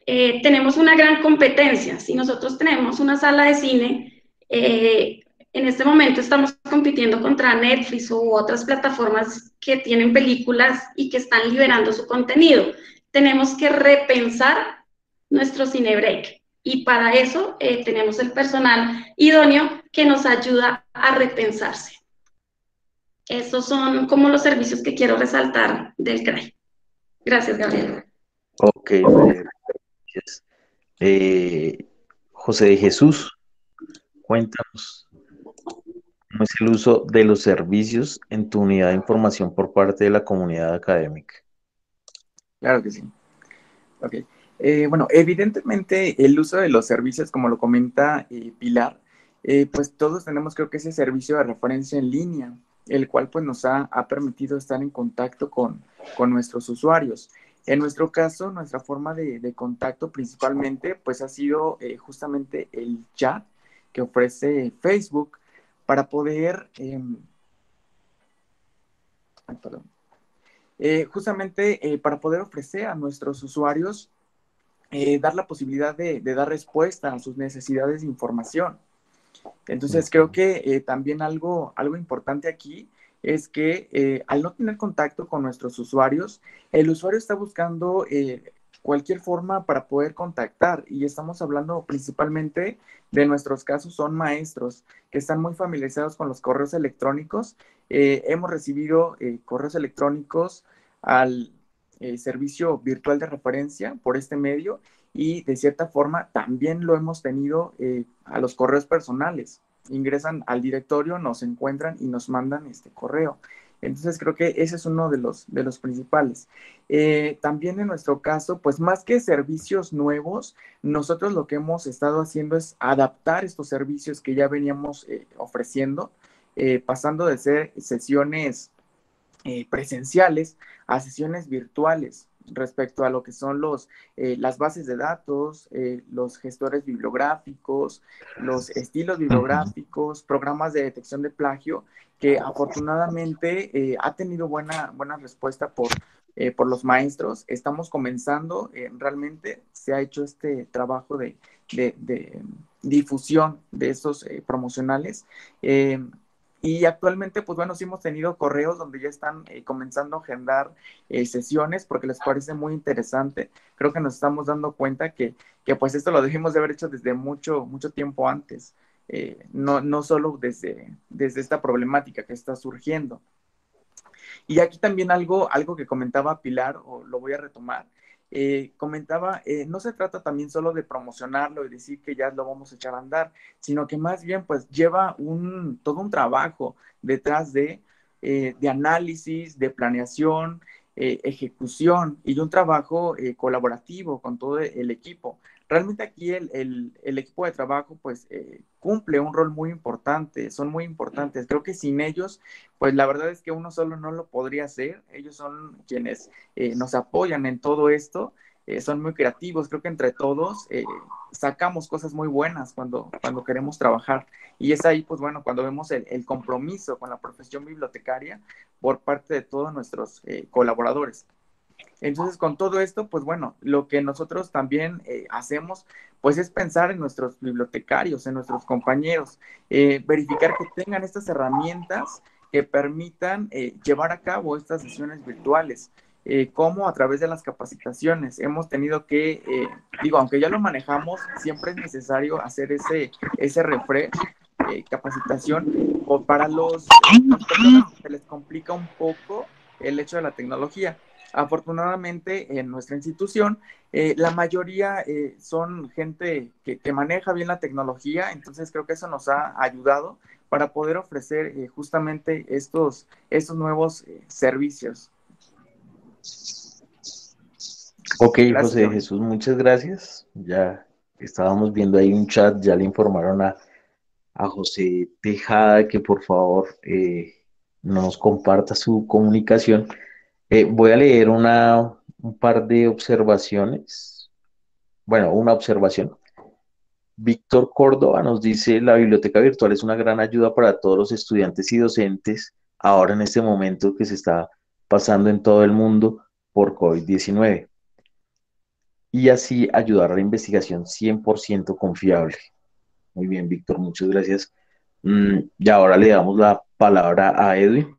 tenemos una gran competencia. Si nosotros tenemos una sala de cine, en este momento estamos compitiendo contra Netflix u otras plataformas que tienen películas y que están liberando su contenido. Tenemos que repensar nuestro cine break y para eso tenemos el personal idóneo que nos ayuda a repensarse. Esos son como los servicios que quiero resaltar del CRAI. Gracias, Gabriel. Ok, gracias. José de Jesús, cuéntanos, ¿cómo es el uso de los servicios en tu unidad de información por parte de la comunidad académica? Claro que sí. Ok. Bueno, evidentemente el uso de los servicios, como lo comenta Pilar, pues todos tenemos, creo que ese servicio de referencia en línea, el cual pues nos ha permitido estar en contacto con nuestros usuarios. En nuestro caso, nuestra forma de contacto principalmente pues ha sido justamente el chat que ofrece Facebook para poder, para poder ofrecer a nuestros usuarios dar la posibilidad de dar respuesta a sus necesidades de información. Entonces, creo que también algo importante aquí es que al no tener contacto con nuestros usuarios, el usuario está buscando cualquier forma para poder contactar, y estamos hablando principalmente de nuestros casos, son maestros que están muy familiarizados con los correos electrónicos. Hemos recibido correos electrónicos al servicio virtual de referencia por este medio, y de cierta forma también lo hemos tenido a los correos personales. Ingresan al directorio, nos encuentran y nos mandan este correo. Entonces creo que ese es uno de los principales. También en nuestro caso, pues más que servicios nuevos, nosotros lo que hemos estado haciendo es adaptar estos servicios que ya veníamos ofreciendo, pasando de ser sesiones presenciales a sesiones virtuales respecto a lo que son las bases de datos, los gestores bibliográficos, los estilos bibliográficos, programas de detección de plagio, que afortunadamente ha tenido buena respuesta por los maestros. Estamos comenzando, realmente se ha hecho este trabajo de difusión de estos promocionales. Y actualmente, pues bueno, sí hemos tenido correos donde ya están comenzando a agendar sesiones porque les parece muy interesante. Creo que nos estamos dando cuenta que pues esto lo debimos de haber hecho desde mucho tiempo antes, no solo desde esta problemática que está surgiendo. Y aquí también algo que comentaba Pilar, o lo voy a retomar, comentaba, no se trata también solo de promocionarlo y decir que ya lo vamos a echar a andar, sino que más bien pues lleva todo un trabajo detrás de análisis, de planeación, ejecución y un trabajo colaborativo con todo el equipo. Realmente aquí el equipo de trabajo pues cumple un rol muy importante, son muy importantes. Creo que sin ellos, pues la verdad es que uno solo no lo podría hacer. Ellos son quienes nos apoyan en todo esto, son muy creativos. Creo que entre todos sacamos cosas muy buenas cuando queremos trabajar. Y es ahí, pues bueno, cuando vemos el compromiso con la profesión bibliotecaria por parte de todos nuestros colaboradores. Entonces, con todo esto, pues bueno, lo que nosotros también hacemos, pues es pensar en nuestros bibliotecarios, en nuestros compañeros, verificar que tengan estas herramientas que permitan llevar a cabo estas sesiones virtuales, como a través de las capacitaciones. Hemos tenido que, aunque ya lo manejamos, siempre es necesario hacer ese refresh, capacitación, o para las personas se les complica un poco el hecho de la tecnología. Afortunadamente, en nuestra institución, la mayoría son gente que maneja bien la tecnología, entonces creo que eso nos ha ayudado para poder ofrecer justamente estos nuevos servicios. Ok, Gracias, José de Jesús, muchas gracias. Ya estábamos viendo ahí un chat, ya le informaron a José Tejada que por favor nos comparta su comunicación. Voy a leer un par de observaciones. Bueno, una observación. Víctor Córdoba nos dice, la biblioteca virtual es una gran ayuda para todos los estudiantes y docentes ahora en este momento que se está pasando en todo el mundo por COVID-19. y así ayudar a la investigación 100% confiable. Muy bien, Víctor, muchas gracias. Y ahora le damos la palabra a Edwin.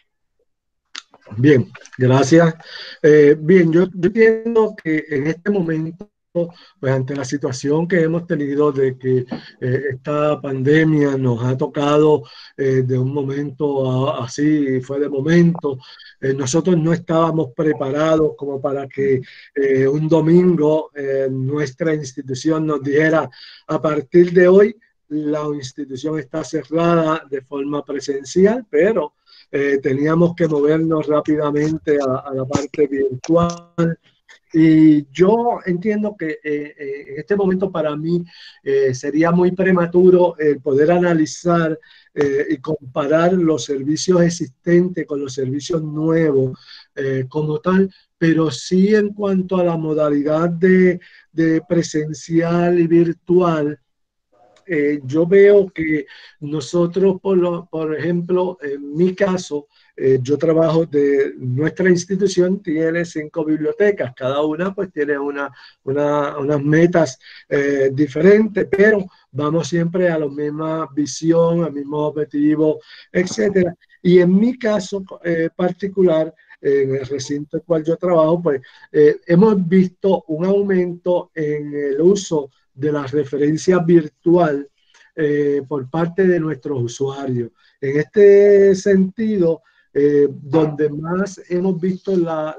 Bien, gracias. Bien, yo entiendo que en este momento, pues ante la situación que hemos tenido de que esta pandemia nos ha tocado de un momento así, fue de momento, nosotros no estábamos preparados como para que un domingo nuestra institución nos dijera: a partir de hoy la institución está cerrada de forma presencial, pero teníamos que movernos rápidamente a la parte virtual. Y yo entiendo que en este momento para mí sería muy prematuro el poder analizar y comparar los servicios existentes con los servicios nuevos como tal, pero sí en cuanto a la modalidad de presencial y virtual. Yo veo que nosotros, por ejemplo, en mi caso, yo trabajo nuestra institución tiene 5 bibliotecas, cada una pues tiene unas metas diferentes, pero vamos siempre a la misma visión, al mismo objetivo, etcétera. Y en mi caso particular, en el recinto en el cual yo trabajo, pues hemos visto un aumento en el uso de la referencia virtual por parte de nuestros usuarios. En este sentido, donde más hemos visto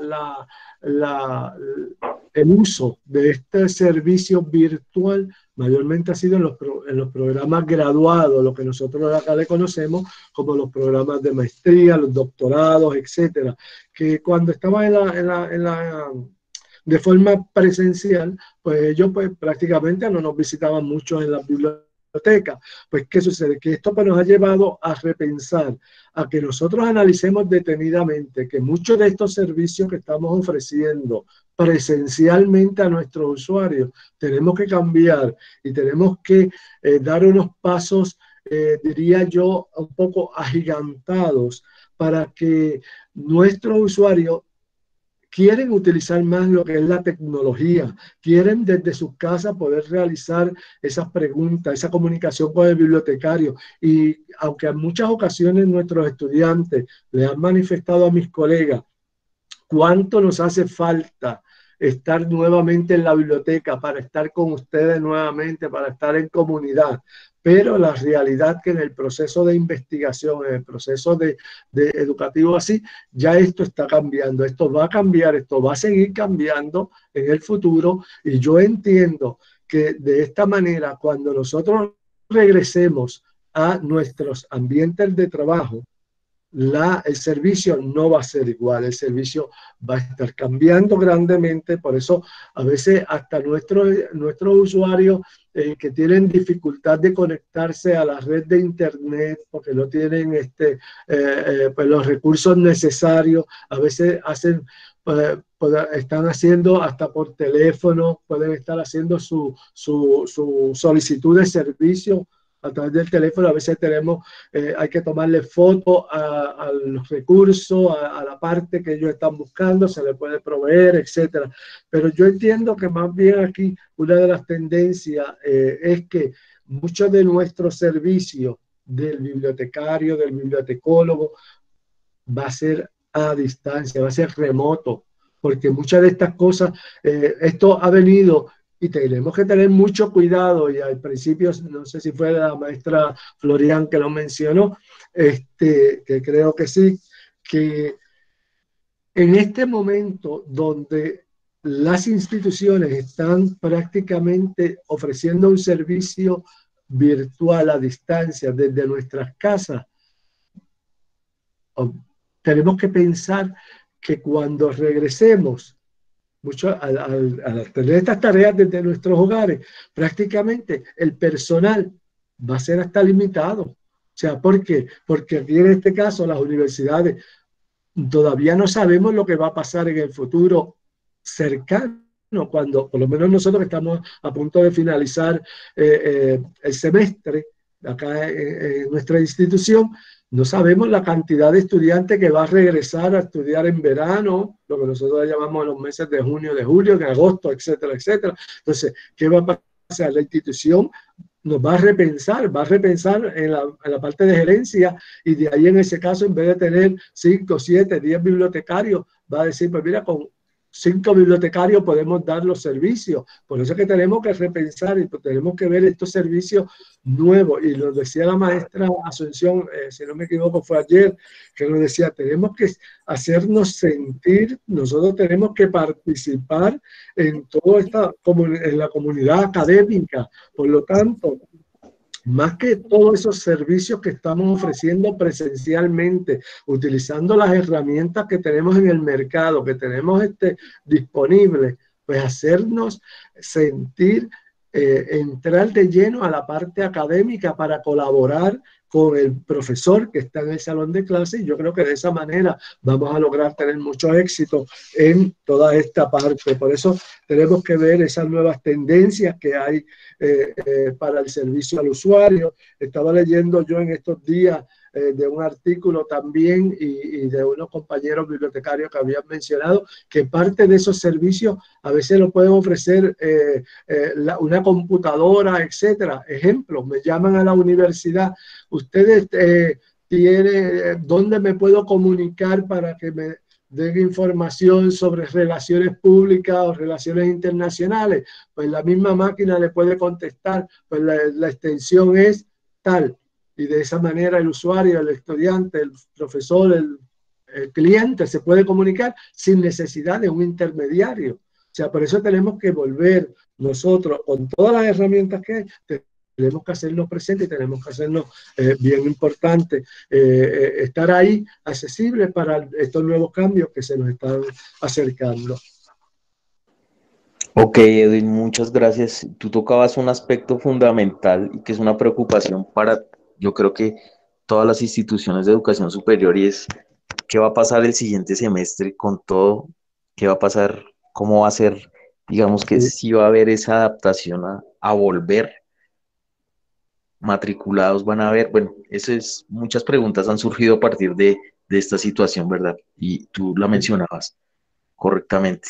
el uso de este servicio virtual, mayormente ha sido en los programas graduados, lo que nosotros acá le conocemos como los programas de maestría, los doctorados, etcétera, que cuando estaba de forma presencial, pues ellos pues prácticamente no nos visitaban mucho en las bibliotecas. Pues ¿qué sucede? Que esto pues, nos ha llevado a repensar, a que nosotros analicemos detenidamente que muchos de estos servicios que estamos ofreciendo presencialmente a nuestros usuarios, tenemos que cambiar y tenemos que dar unos pasos, diría yo, un poco agigantados para que nuestros usuarios quieren utilizar más lo que es la tecnología, quieren desde sus casas poder realizar esas preguntas, esa comunicación con el bibliotecario. Y aunque en muchas ocasiones nuestros estudiantes le han manifestado a mis colegas cuánto nos hace falta estar nuevamente en la biblioteca, para estar con ustedes nuevamente, para estar en comunidad. Pero la realidad que en el proceso de investigación, en el proceso de educativo así, ya esto está cambiando, esto va a cambiar, esto va a seguir cambiando en el futuro. Y yo entiendo que de esta manera, cuando nosotros regresemos a nuestros ambientes de trabajo, el servicio no va a ser igual, el servicio va a estar cambiando grandemente. Por eso a veces hasta nuestros usuarios que tienen dificultad de conectarse a la red de internet porque no tienen pues los recursos necesarios, a veces están haciendo hasta por teléfono, pueden estar haciendo su solicitud de servicio a través del teléfono. A veces hay que tomarle foto a los recursos, a la parte que ellos están buscando, se le puede proveer, etcétera. Pero yo entiendo que más bien aquí una de las tendencias es que muchos de nuestros servicios del bibliotecario, del bibliotecólogo, va a ser a distancia, va a ser remoto, porque muchas de estas cosas, esto ha venido. Y tenemos que tener mucho cuidado, y al principio, no sé si fue la maestra Florian que lo mencionó, que creo que sí, que en este momento donde las instituciones están prácticamente ofreciendo un servicio virtual a distancia desde nuestras casas, tenemos que pensar que cuando regresemos, al tener estas tareas desde nuestros hogares, prácticamente el personal va a ser hasta limitado. O sea, ¿por qué? Porque aquí en este caso las universidades todavía no sabemos lo que va a pasar en el futuro cercano, cuando por lo menos nosotros que estamos a punto de finalizar el semestre acá en nuestra institución, no sabemos la cantidad de estudiantes que va a regresar a estudiar en verano, lo que nosotros llamamos los meses de junio, de julio, de agosto, etcétera, etcétera. Entonces, ¿qué va a pasar? La institución nos va a repensar en la parte de gerencia, y de ahí en ese caso, en vez de tener 5, 7, 10 bibliotecarios, va a decir, pues mira, con 5 bibliotecarios podemos dar los servicios. Por eso es que tenemos que repensar y pues tenemos que ver estos servicios nuevos. Y lo decía la maestra Asunción, si no me equivoco fue ayer, que nos decía, tenemos que hacernos sentir, nosotros tenemos que participar en toda esta, en la comunidad académica. Por lo tanto, más que todos esos servicios que estamos ofreciendo presencialmente, utilizando las herramientas que tenemos en el mercado, que tenemos disponibles, pues hacernos sentir, entrar de lleno a la parte académica para colaborar con el profesor que está en el salón de clase, y yo creo que de esa manera vamos a lograr tener mucho éxito en toda esta parte. Por eso tenemos que ver esas nuevas tendencias que hay para el servicio al usuario. Estaba leyendo yo en estos días de un artículo también y de unos compañeros bibliotecarios que habían mencionado que parte de esos servicios a veces lo pueden ofrecer una computadora, etcétera. Ejemplo, me llaman a la universidad, ustedes tienen, ¿dónde me puedo comunicar para que me den información sobre relaciones públicas o relaciones internacionales? Pues la misma máquina le puede contestar, pues la extensión es tal. Y de esa manera el usuario, el estudiante, el profesor, el cliente se puede comunicar sin necesidad de un intermediario. O sea, por eso tenemos que volver nosotros, con todas las herramientas que hay, tenemos que hacernos presentes y tenemos que hacernos bien importante, estar ahí accesibles para estos nuevos cambios que se nos están acercando. Ok, Edwin, muchas gracias. Tú tocabas un aspecto fundamental y que es una preocupación para, yo creo que todas las instituciones de educación superior, y es qué va a pasar el siguiente semestre con todo, qué va a pasar, cómo va a ser, digamos que si va a haber esa adaptación a volver, matriculados van a haber, bueno, muchas preguntas han surgido a partir de esta situación, ¿verdad? Y tú la mencionabas correctamente.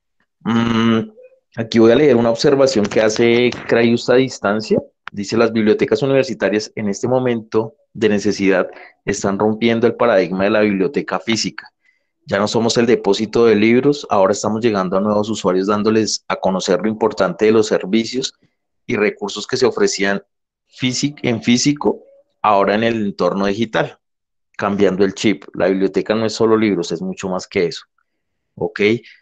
Aquí voy a leer una observación que hace Crayusta a distancia. Dice, las bibliotecas universitarias en este momento de necesidad están rompiendo el paradigma de la biblioteca física. Ya no somos el depósito de libros, ahora estamos llegando a nuevos usuarios dándoles a conocer lo importante de los servicios y recursos que se ofrecían en físico, ahora en el entorno digital, cambiando el chip. La biblioteca no es solo libros, es mucho más que eso. Ok.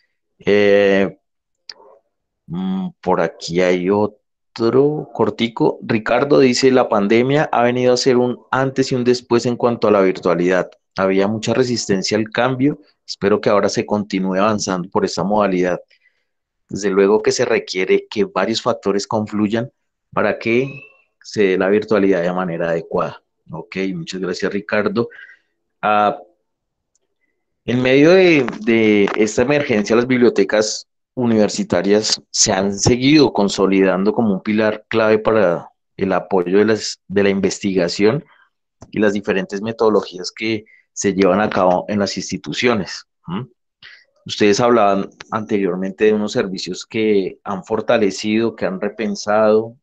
Por aquí hay otro cortico. Ricardo dice, la pandemia ha venido a ser un antes y un después en cuanto a la virtualidad. Había mucha resistencia al cambio. Espero que ahora se continúe avanzando por esta modalidad. Desde luego que se requiere que varios factores confluyan para que se dé la virtualidad de manera adecuada. Ok, muchas gracias, Ricardo. En medio de esta emergencia, las bibliotecas universitarias se han seguido consolidando como un pilar clave para el apoyo de la investigación y las diferentes metodologías que se llevan a cabo en las instituciones. Ustedes hablaban anteriormente de unos servicios que han fortalecido, que han repensado.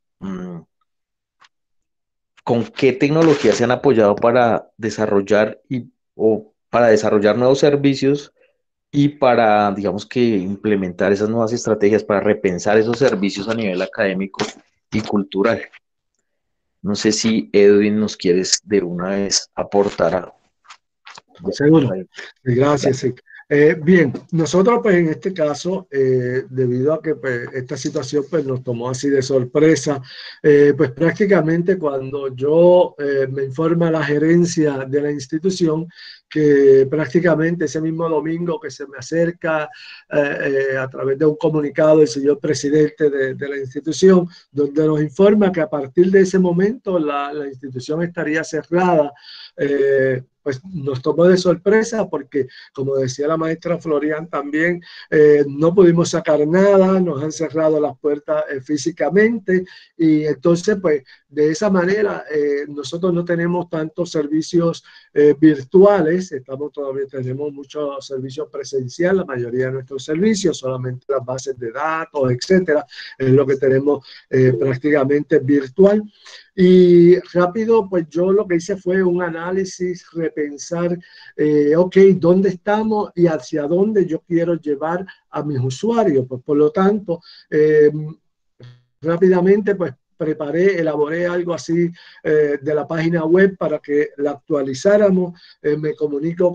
¿Con qué tecnologías se han apoyado para desarrollar nuevos servicios y para, digamos que, implementar esas nuevas estrategias para repensar esos servicios a nivel académico y cultural? No sé si Edwin nos quieres de una vez aportar algo. Seguro. Gracias. Sí. Bien, nosotros pues en este caso, debido a que pues, esta situación pues nos tomó así de sorpresa, pues prácticamente cuando yo me informa la gerencia de la institución que prácticamente ese mismo domingo que se me acerca a través de un comunicado el señor presidente de la institución, donde nos informa que a partir de ese momento la institución estaría cerrada, pues pues nos tomó de sorpresa porque, como decía la maestra Florian también, no pudimos sacar nada, nos han cerrado las puertas físicamente y entonces pues de esa manera nosotros no tenemos tantos servicios virtuales, todavía tenemos muchos servicios presenciales, la mayoría de nuestros servicios, solamente las bases de datos, etcétera, es lo que tenemos prácticamente virtual. Y rápido, pues yo lo que hice fue un análisis, repensar, ok, ¿dónde estamos y hacia dónde yo quiero llevar a mis usuarios? Pues por lo tanto, rápidamente, pues elaboré algo así de la página web para que la actualizáramos. Me comunico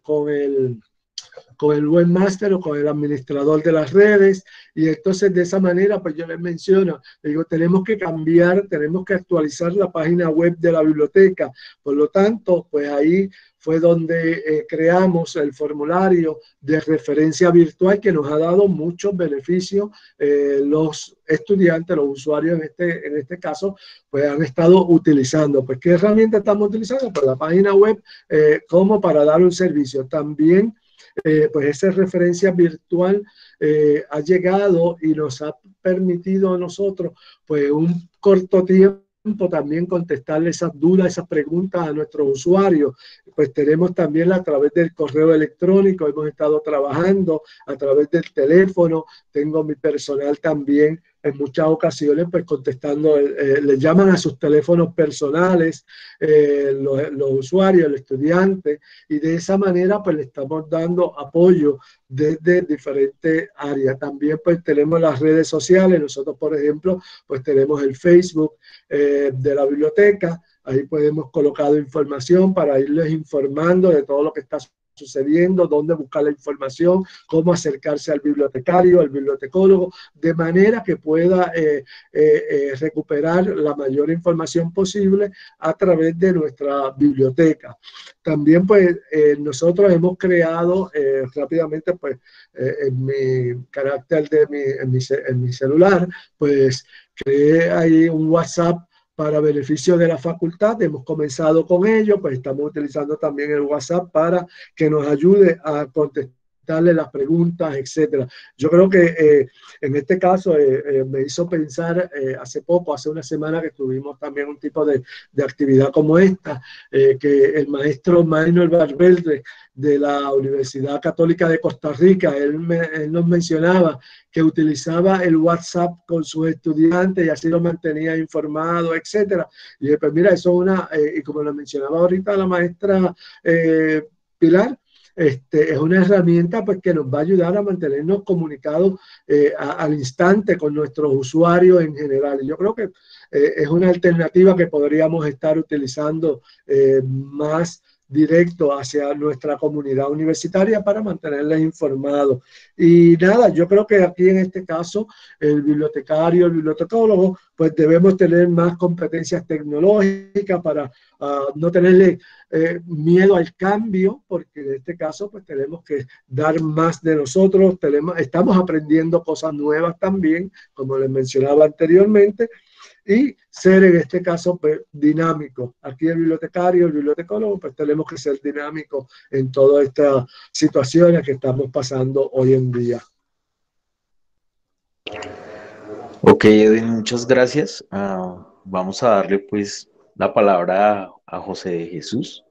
con el webmaster o con el administrador de las redes y entonces de esa manera pues yo les menciono, digo, tenemos que cambiar, tenemos que actualizar la página web de la biblioteca, por lo tanto pues ahí fue donde creamos el formulario de referencia virtual que nos ha dado muchos beneficios. Los estudiantes, los usuarios en este caso, pues han estado utilizando. Pues, ¿qué herramienta estamos utilizando? Pues la página web como para dar un servicio. También pues esa referencia virtual ha llegado y nos ha permitido a nosotros pues un corto tiempo también contestarle esas dudas, esas preguntas a nuestros usuarios. Pues tenemos también a través del correo electrónico, hemos estado trabajando a través del teléfono, tengo mi personal también en muchas ocasiones pues contestando, le llaman a sus teléfonos personales los usuarios, los estudiantes, y de esa manera pues le estamos dando apoyo desde diferentes áreas. También pues tenemos las redes sociales, nosotros por ejemplo pues tenemos el Facebook de la biblioteca, ahí podemos colocar información para irles informando de todo lo que está sucediendo, dónde buscar la información, cómo acercarse al bibliotecario, al bibliotecólogo, de manera que pueda recuperar la mayor información posible a través de nuestra biblioteca. También pues nosotros hemos creado rápidamente pues en mi carácter en mi celular, pues creé ahí un WhatsApp para beneficio de la facultad. Hemos comenzado con ello, pues estamos utilizando también el WhatsApp para que nos ayude a contestarle las preguntas, etcétera. Yo creo que en este caso me hizo pensar hace una semana que tuvimos también un tipo de actividad como esta, que el maestro Manuel Valverde de la Universidad Católica de Costa Rica, él nos mencionaba que utilizaba el WhatsApp con sus estudiantes y así lo mantenía informado, etcétera. Y pues mira, eso es y como lo mencionaba ahorita la maestra Pilar, es una herramienta pues, que nos va a ayudar a mantenernos comunicados al instante con nuestros usuarios en general. Y yo creo que es una alternativa que podríamos estar utilizando más directo hacia nuestra comunidad universitaria para mantenerles informados. Y nada, yo creo que aquí en este caso el bibliotecario, el bibliotecólogo, pues debemos tener más competencias tecnológicas para no tenerle miedo al cambio, porque en este caso pues tenemos que dar más de nosotros, estamos aprendiendo cosas nuevas también, como les mencionaba anteriormente, y ser en este caso pues, dinámico. Aquí el bibliotecario, el bibliotecólogo, pues tenemos que ser dinámicos en todas estas situaciones que estamos pasando hoy en día. Ok, Edwin, muchas gracias. Vamos a darle pues la palabra a José de Jesús.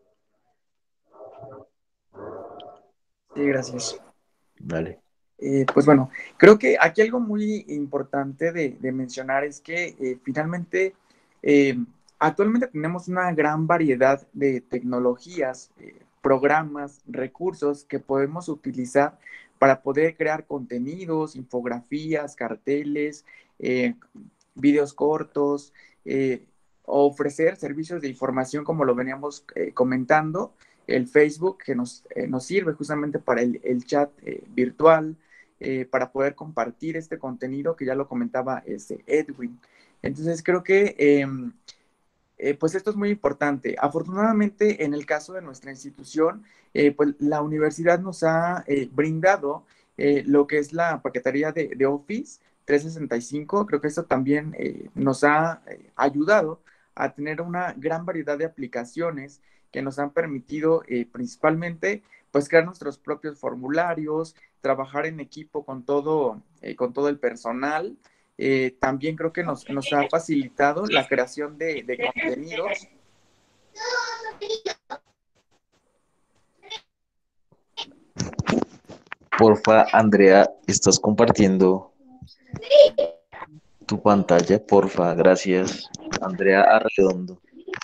Sí, gracias. Dale. Pues bueno, creo que aquí algo muy importante de mencionar es que finalmente actualmente tenemos una gran variedad de tecnologías, programas, recursos que podemos utilizar para poder crear contenidos, infografías, carteles, videos cortos, ofrecer servicios de información como lo veníamos comentando, el Facebook que nos sirve justamente para el chat virtual, para poder compartir este contenido que ya lo comentaba Edwin. Entonces creo que pues esto es muy importante. Afortunadamente en el caso de nuestra institución, pues la universidad nos ha brindado lo que es la paquetería de Office 365. Creo que esto también nos ha ayudado a tener una gran variedad de aplicaciones que nos han permitido principalmente pues crear nuestros propios formularios, trabajar en equipo con todo el personal. También creo que nos ha facilitado la creación de contenidos. Porfa, Andrea, ¿estás compartiendo tu pantalla? Porfa, gracias. Andrea Arredondo.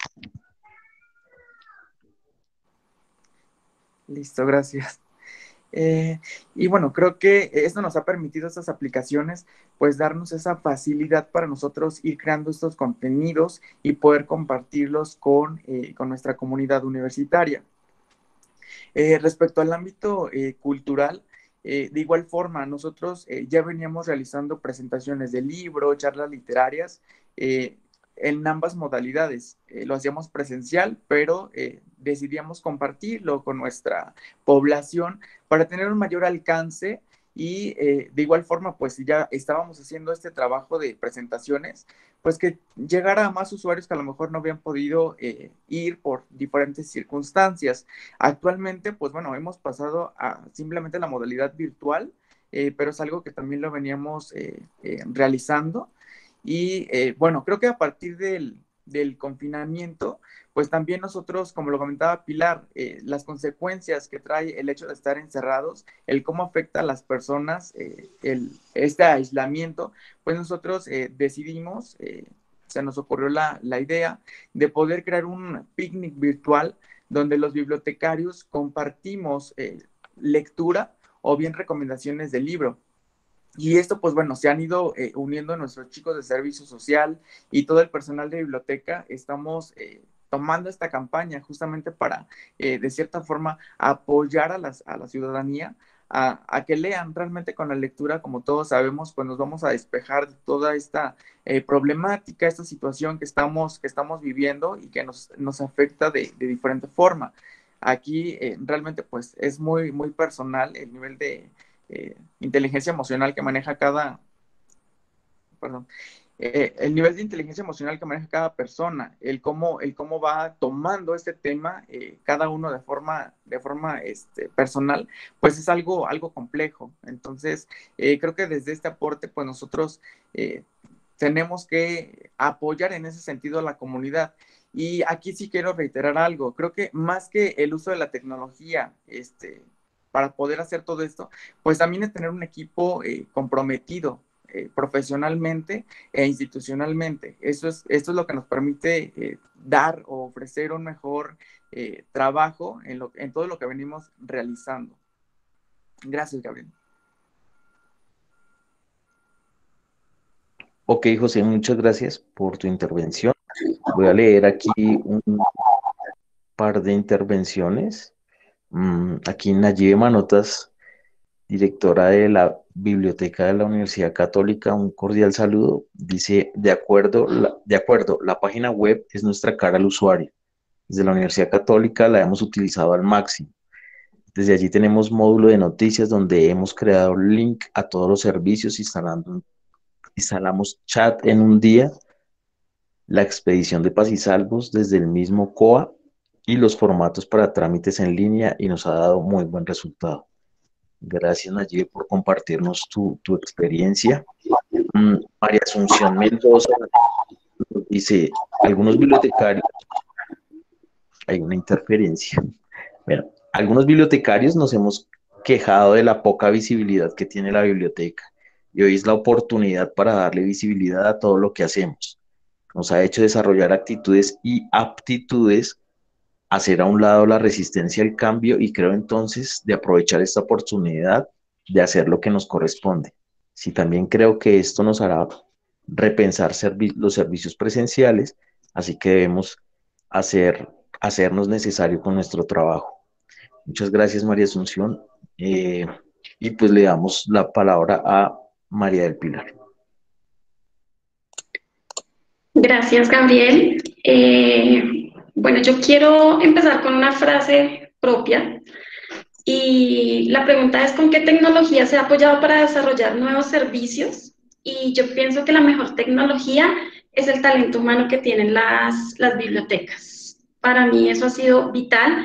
Listo, gracias. Y bueno, creo que esto nos ha permitido, estas aplicaciones, pues darnos esa facilidad para nosotros ir creando estos contenidos y poder compartirlos con nuestra comunidad universitaria. Respecto al ámbito cultural, de igual forma, nosotros ya veníamos realizando presentaciones de libro, charlas literarias, en ambas modalidades. Lo hacíamos presencial, pero decidíamos compartirlo con nuestra población para tener un mayor alcance y de igual forma, pues ya estábamos haciendo este trabajo de presentaciones, pues que llegara a más usuarios que a lo mejor no habían podido ir por diferentes circunstancias. Actualmente, pues bueno, hemos pasado a simplemente la modalidad virtual, pero es algo que también lo veníamos realizando. Y bueno, creo que a partir del confinamiento, pues también nosotros, como lo comentaba Pilar, las consecuencias que trae el hecho de estar encerrados, el cómo afecta a las personas, este aislamiento, pues nosotros decidimos, se nos ocurrió la idea de poder crear un picnic virtual donde los bibliotecarios compartimos lectura o bien recomendaciones de libro. Y esto, pues bueno, se han ido uniendo nuestros chicos de servicio social y todo el personal de biblioteca. Estamos tomando esta campaña justamente para, de cierta forma, apoyar a la ciudadanía a que lean. Realmente con la lectura, como todos sabemos, pues nos vamos a despejar de toda esta problemática, esta situación que estamos viviendo y que nos afecta de diferente forma. Aquí realmente pues es muy, muy personal el nivel de inteligencia emocional que maneja el nivel de inteligencia emocional que maneja cada persona, el cómo va tomando este tema, cada uno de forma personal, pues es algo complejo. Entonces, creo que desde este aporte, pues nosotros tenemos que apoyar en ese sentido a la comunidad. Y aquí sí quiero reiterar algo, creo que más que el uso de la tecnología, para poder hacer todo esto, pues también es tener un equipo comprometido profesionalmente e institucionalmente. Esto es lo que nos permite dar o ofrecer un mejor trabajo en todo lo que venimos realizando. Gracias, Gabriel. Ok, José, muchas gracias por tu intervención. Voy a leer aquí un par de intervenciones. Aquí Nayibe Manotas, directora de la Biblioteca de la Universidad Católica, un cordial saludo. Dice, de acuerdo, la página web es nuestra cara al usuario. Desde la Universidad Católica la hemos utilizado al máximo. Desde allí tenemos módulo de noticias donde hemos creado link a todos los servicios, instalamos chat en un día, la expedición de paz y salvos desde el mismo COA y los formatos para trámites en línea y nos ha dado muy buen resultado. Gracias, Nayibe, por compartirnos tu experiencia. María Asunción Mendoza dice, algunos bibliotecarios, hay una interferencia. Bueno, algunos bibliotecarios nos hemos quejado de la poca visibilidad que tiene la biblioteca y hoy es la oportunidad para darle visibilidad a todo lo que hacemos. Nos ha hecho desarrollar actitudes y aptitudes, hacer a un lado la resistencia al cambio y creo entonces de aprovechar esta oportunidad de hacer lo que nos corresponde. Sí, también creo que esto nos hará repensar los servicios presenciales, así que debemos hacernos necesario con nuestro trabajo. Muchas gracias, María Asunción. Y pues le damos la palabra a María del Pilar. Gracias, Gabriel. Bueno, yo quiero empezar con una frase propia y la pregunta es ¿con qué tecnología se ha apoyado para desarrollar nuevos servicios? Y yo pienso que la mejor tecnología es el talento humano que tienen las bibliotecas. para mí eso ha sido vital,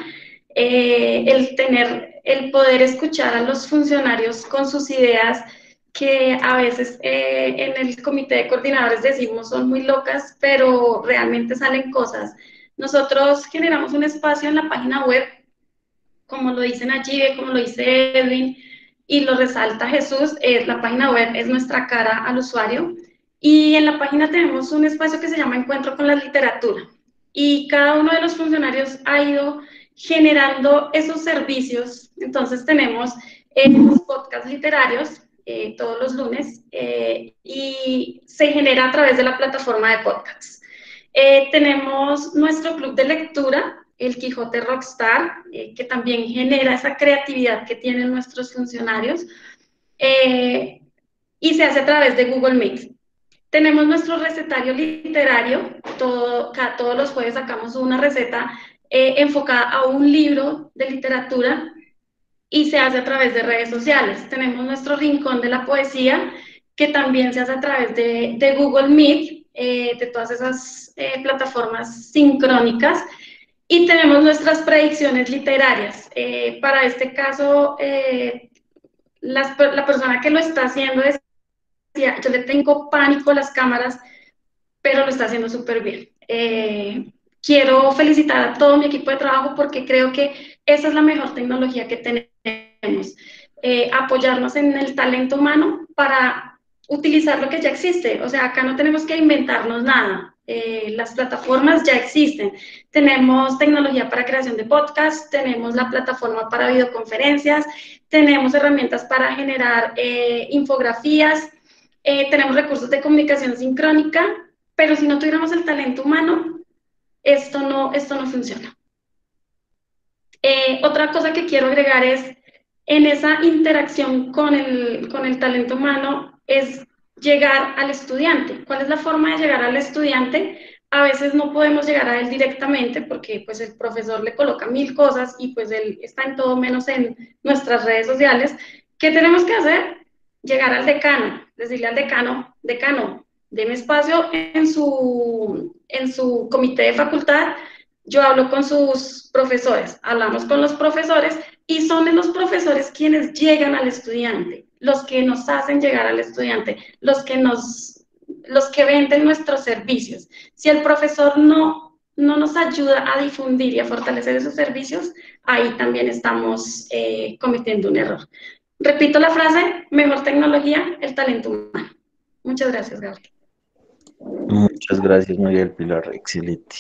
el poder escuchar a los funcionarios con sus ideas que a veces en el comité de coordinadores decimos son muy locas, pero realmente salen cosas. Nosotros generamos un espacio en la página web, como lo dicen allí, como lo dice Edwin, y lo resalta Jesús, la página web es nuestra cara al usuario, y en la página tenemos un espacio que se llama Encuentro con la Literatura, y cada uno de los funcionarios ha ido generando esos servicios. Entonces tenemos los podcasts literarios todos los lunes, y se genera a través de la plataforma de podcasts. Tenemos nuestro club de lectura, el Quijote Rockstar, que también genera esa creatividad que tienen nuestros funcionarios, y se hace a través de Google Meet. Tenemos nuestro recetario literario, todos los jueves sacamos una receta enfocada a un libro de literatura y se hace a través de redes sociales. Tenemos nuestro rincón de la poesía, que también se hace a través de Google Meet, de todas esas plataformas sincrónicas, y tenemos nuestras predicciones literarias. Para este caso, la persona que lo está haciendo decía, yo le tengo pánico a las cámaras, pero lo está haciendo súper bien. Quiero felicitar a todo mi equipo de trabajo porque creo que esa es la mejor tecnología que tenemos. Apoyarnos en el talento humano para utilizar lo que ya existe. O sea, acá no tenemos que inventarnos nada. Las plataformas ya existen. Tenemos tecnología para creación de podcast, tenemos la plataforma para videoconferencias, tenemos herramientas para generar infografías, tenemos recursos de comunicación sincrónica, pero si no tuviéramos el talento humano, esto no funciona. Otra cosa que quiero agregar es, en esa interacción con el talento humano, es llegar al estudiante. ¿Cuál es la forma de llegar al estudiante? A veces no podemos llegar a él directamente porque pues el profesor le coloca 1000 cosas y pues él está en todo menos en nuestras redes sociales. ¿Qué tenemos que hacer? Llegar al decano, decirle al decano, deme espacio en su comité de facultad, yo hablo con sus profesores, hablamos con los profesores y son los profesores quienes llegan al estudiante, los que nos hacen llegar al estudiante, los que venden nuestros servicios. Si el profesor no nos ayuda a difundir y a fortalecer esos servicios, ahí también estamos cometiendo un error. Repito la frase, mejor tecnología, el talento humano. Muchas gracias, Gabriel. Muchas gracias, María del Pilar, excelente.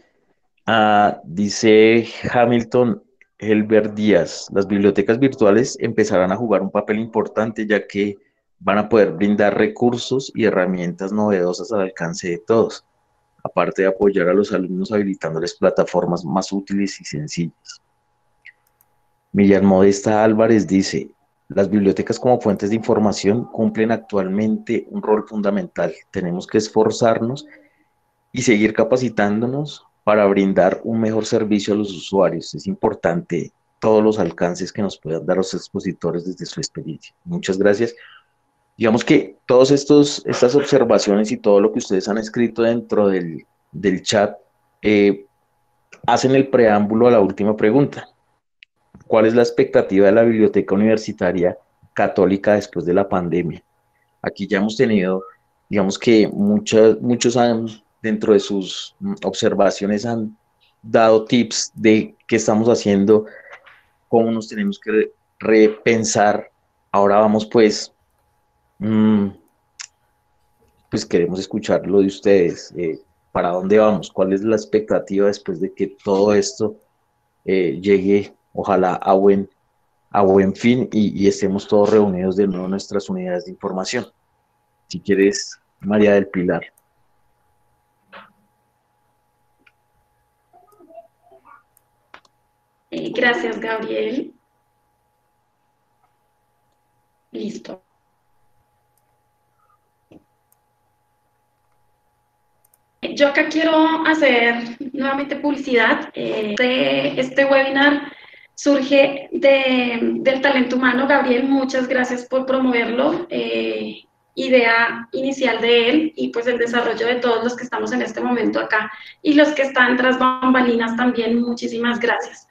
Dice Hamilton Helber Díaz, las bibliotecas virtuales empezarán a jugar un papel importante ya que van a poder brindar recursos y herramientas novedosas al alcance de todos, aparte de apoyar a los alumnos habilitándoles plataformas más útiles y sencillas. Miriam Modesta Álvarez dice, las bibliotecas como fuentes de información cumplen actualmente un rol fundamental. Tenemos que esforzarnos y seguir capacitándonos para brindar un mejor servicio a los usuarios. Es importante todos los alcances que nos puedan dar los expositores desde su experiencia. Muchas gracias. Digamos que todas estas observaciones y todo lo que ustedes han escrito dentro del chat hacen el preámbulo a la última pregunta. ¿Cuál es la expectativa de la Biblioteca Universitaria Católica después de la pandemia? Aquí ya hemos tenido, digamos que muchos han, dentro de sus observaciones, han dado tips de qué estamos haciendo, cómo nos tenemos que repensar. Ahora vamos pues queremos escuchar lo de ustedes. ¿Para dónde vamos? ¿Cuál es la expectativa después de que todo esto llegue, ojalá, a buen fin y estemos todos reunidos de nuevo en nuestras unidades de información? Si quieres, María del Pilar. Gracias, Gabriel. Listo. Yo acá quiero hacer nuevamente publicidad. Este webinar surge del talento humano. Gabriel, muchas gracias por promoverlo. idea inicial de él y pues el desarrollo de todos los que estamos en este momento acá y los que están tras bambalinas también, muchísimas gracias.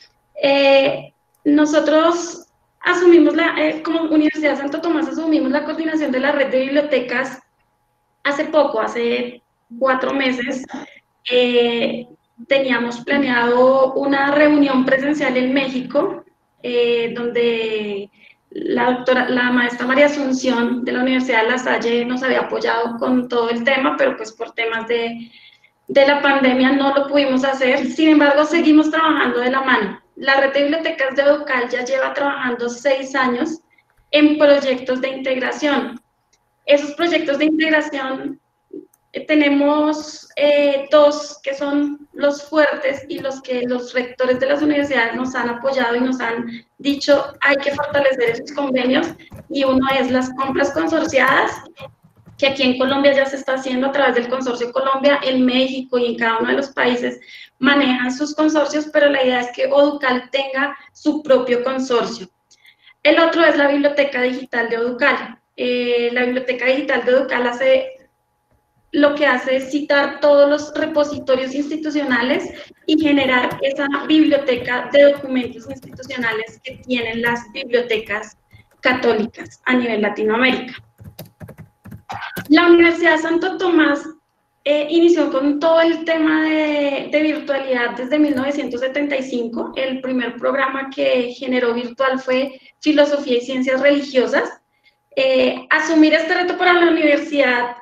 Nosotros asumimos, como Universidad Santo Tomás, asumimos la coordinación de la red de bibliotecas hace poco, hace 4 meses. Teníamos planeado una reunión presencial en México, donde la maestra María Asunción de la Universidad de La Salle nos había apoyado con todo el tema, pero pues por temas de la pandemia no lo pudimos hacer. Sin embargo, seguimos trabajando de la mano. La red de bibliotecas de Educal ya lleva trabajando 6 años en proyectos de integración. Esos proyectos de integración tenemos 2 que son los fuertes y los que los rectores de las universidades nos han apoyado y nos han dicho hay que fortalecer esos convenios, y uno es las compras consorciadas, que aquí en Colombia ya se está haciendo a través del Consorcio Colombia. En México y en cada uno de los países manejan sus consorcios, pero la idea es que Educal tenga su propio consorcio. El otro es la Biblioteca Digital de Educal. La Biblioteca Digital de Educal lo que hace es citar todos los repositorios institucionales y generar esa biblioteca de documentos institucionales que tienen las bibliotecas católicas a nivel Latinoamérica. La Universidad Santo Tomás inició con todo el tema de virtualidad desde 1975. El primer programa que generó virtual fue Filosofía y Ciencias Religiosas. Asumir este reto para la universidad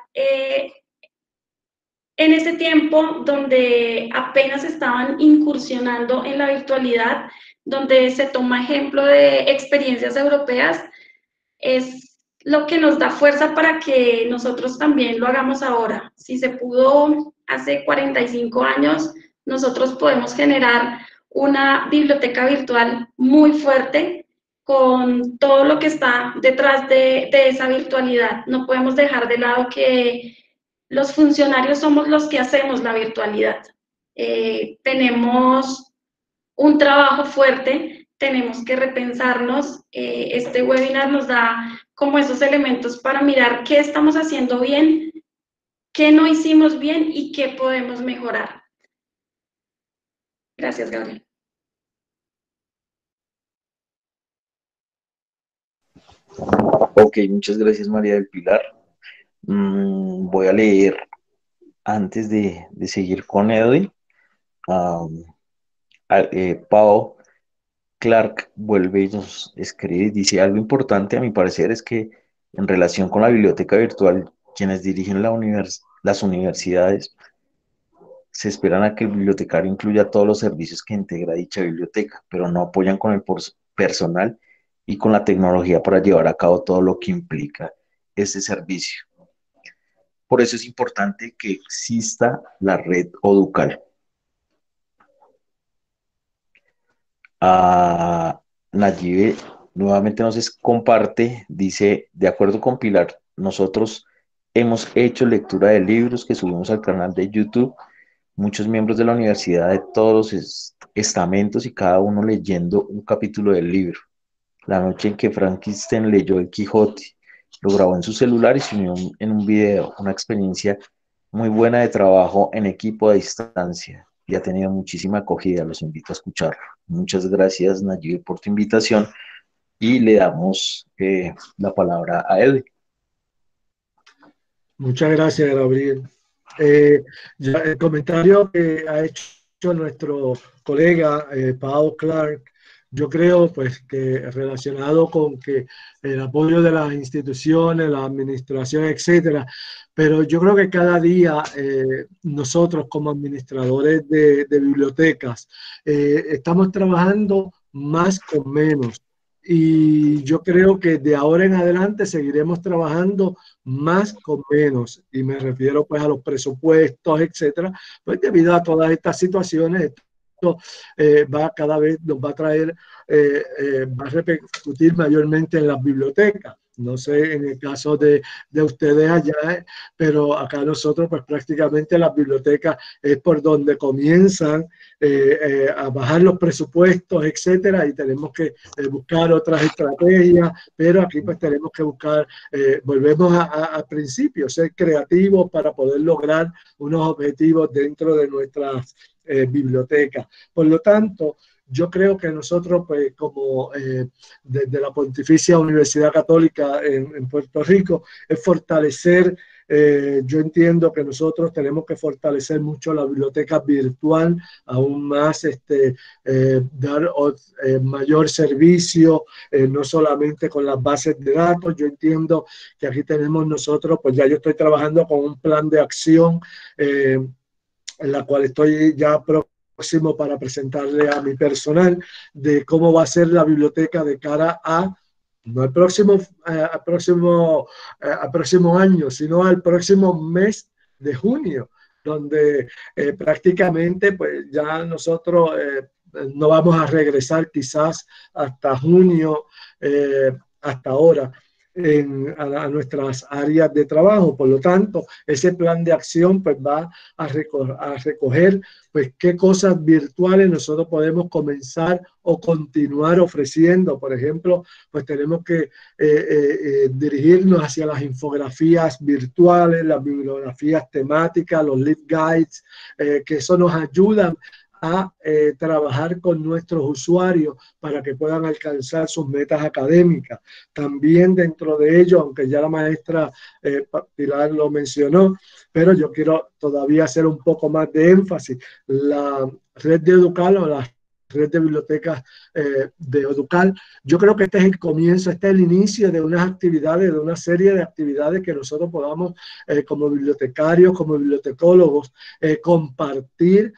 en ese tiempo donde apenas estaban incursionando en la virtualidad, donde se toma ejemplo de experiencias europeas, es lo que nos da fuerza para que nosotros también lo hagamos ahora. Si se pudo hace 45 años, nosotros podemos generar una biblioteca virtual muy fuerte con todo lo que está detrás de esa virtualidad. No podemos dejar de lado que los funcionarios somos los que hacemos la virtualidad. Tenemos un trabajo fuerte, tenemos que repensarnos. Este webinar nos da como esos elementos para mirar qué estamos haciendo bien, qué no hicimos bien y qué podemos mejorar. Gracias, Gabriel. Ok, muchas gracias, María del Pilar. Voy a leer, antes de seguir con Edwin, Pau Clark vuelve y nos escribe, dice: algo importante a mi parecer es que en relación con la biblioteca virtual, quienes dirigen las universidades se esperan a que el bibliotecario incluya todos los servicios que integra dicha biblioteca, pero no apoyan con el personal y con la tecnología para llevar a cabo todo lo que implica ese servicio. Por eso es importante que exista la red Educal. Nayibe nuevamente nos comparte, dice: de acuerdo con Pilar, nosotros hemos hecho lectura de libros que subimos al canal de YouTube, muchos miembros de la universidad de todos los estamentos y cada uno leyendo un capítulo del libro. La noche en que Frankenstein leyó el Quijote, lo grabó en su celular y se unió en un video, una experiencia muy buena de trabajo en equipo a distancia y ha tenido muchísima acogida. Los invito a escucharlo. Muchas gracias, Nayib, por tu invitación y le damos la palabra a Edwin. Muchas gracias, Gabriel. Ya el comentario que ha hecho nuestro colega Pau Clark, yo creo pues que relacionado con que el apoyo de las instituciones, la administración, etcétera, pero yo creo que cada día nosotros como administradores de bibliotecas estamos trabajando más con menos. Y yo creo que de ahora en adelante seguiremos trabajando más con menos, y me refiero pues a los presupuestos, etcétera, pues debido a todas estas situaciones, esto cada vez nos va a traer, va a repercutir mayormente en las bibliotecas. No sé en el caso de ustedes allá, pero acá nosotros pues prácticamente las bibliotecas es por donde comienzan a bajar los presupuestos, etcétera, y tenemos que buscar otras estrategias, pero aquí pues tenemos que buscar, volvemos al principio, ser creativos para poder lograr unos objetivos dentro de nuestras bibliotecas. Por lo tanto, yo creo que nosotros, pues, como desde la Pontificia Universidad Católica en Puerto Rico, es fortalecer, yo entiendo que nosotros tenemos que fortalecer mucho la biblioteca virtual, aún más dar mayor servicio, no solamente con las bases de datos. Yo entiendo que aquí tenemos nosotros, pues ya yo estoy trabajando con un plan de acción en la cual estoy ya próximo para presentarle a mi personal de cómo va a ser la biblioteca de cara a, no al próximo año, sino al próximo mes de junio, donde prácticamente pues ya nosotros no vamos a regresar quizás hasta junio, hasta ahora. A nuestras áreas de trabajo. Por lo tanto, ese plan de acción pues va a recoger pues qué cosas virtuales nosotros podemos comenzar o continuar ofreciendo. Por ejemplo, pues tenemos que dirigirnos hacia las infografías virtuales, las bibliografías temáticas, los lead guides, que eso nos ayudan a trabajar con nuestros usuarios para que puedan alcanzar sus metas académicas. También dentro de ello, aunque ya la maestra Pilar lo mencionó, pero yo quiero todavía hacer un poco más de énfasis. La red de Educal o la red de bibliotecas de Educal, yo creo que este es el comienzo, este es el inicio de unas actividades, de una serie de actividades que nosotros podamos como bibliotecarios, como bibliotecólogos, compartir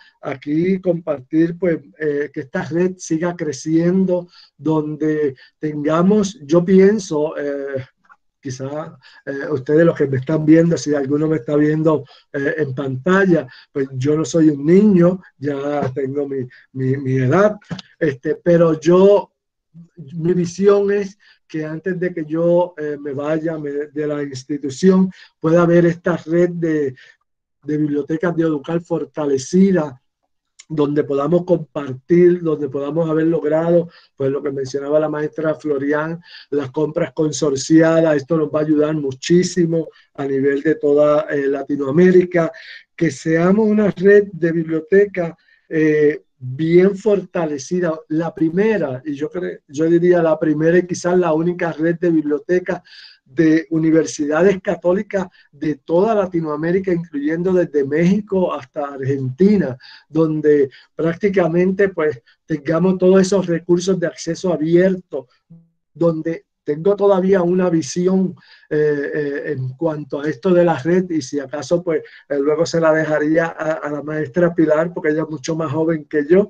pues que esta red siga creciendo, donde tengamos, yo pienso, quizá ustedes los que me están viendo, si alguno me está viendo en pantalla, pues yo no soy un niño, ya tengo mi edad, pero mi visión es que antes de que yo me vaya de la institución, pueda haber esta red de bibliotecas de Educal fortalecida, donde podamos compartir, donde podamos haber logrado, pues lo que mencionaba la maestra Florian, las compras consorciadas. Esto nos va a ayudar muchísimo a nivel de toda Latinoamérica, que seamos una red de bibliotecas bien fortalecida. La primera, y yo diría la primera y quizás la única red de bibliotecas de universidades católicas de toda Latinoamérica, incluyendo desde México hasta Argentina, donde prácticamente pues tengamos todos esos recursos de acceso abierto, donde tengo todavía una visión en cuanto a esto de la red, y si acaso pues luego se la dejaría a la maestra Pilar, porque ella es mucho más joven que yo,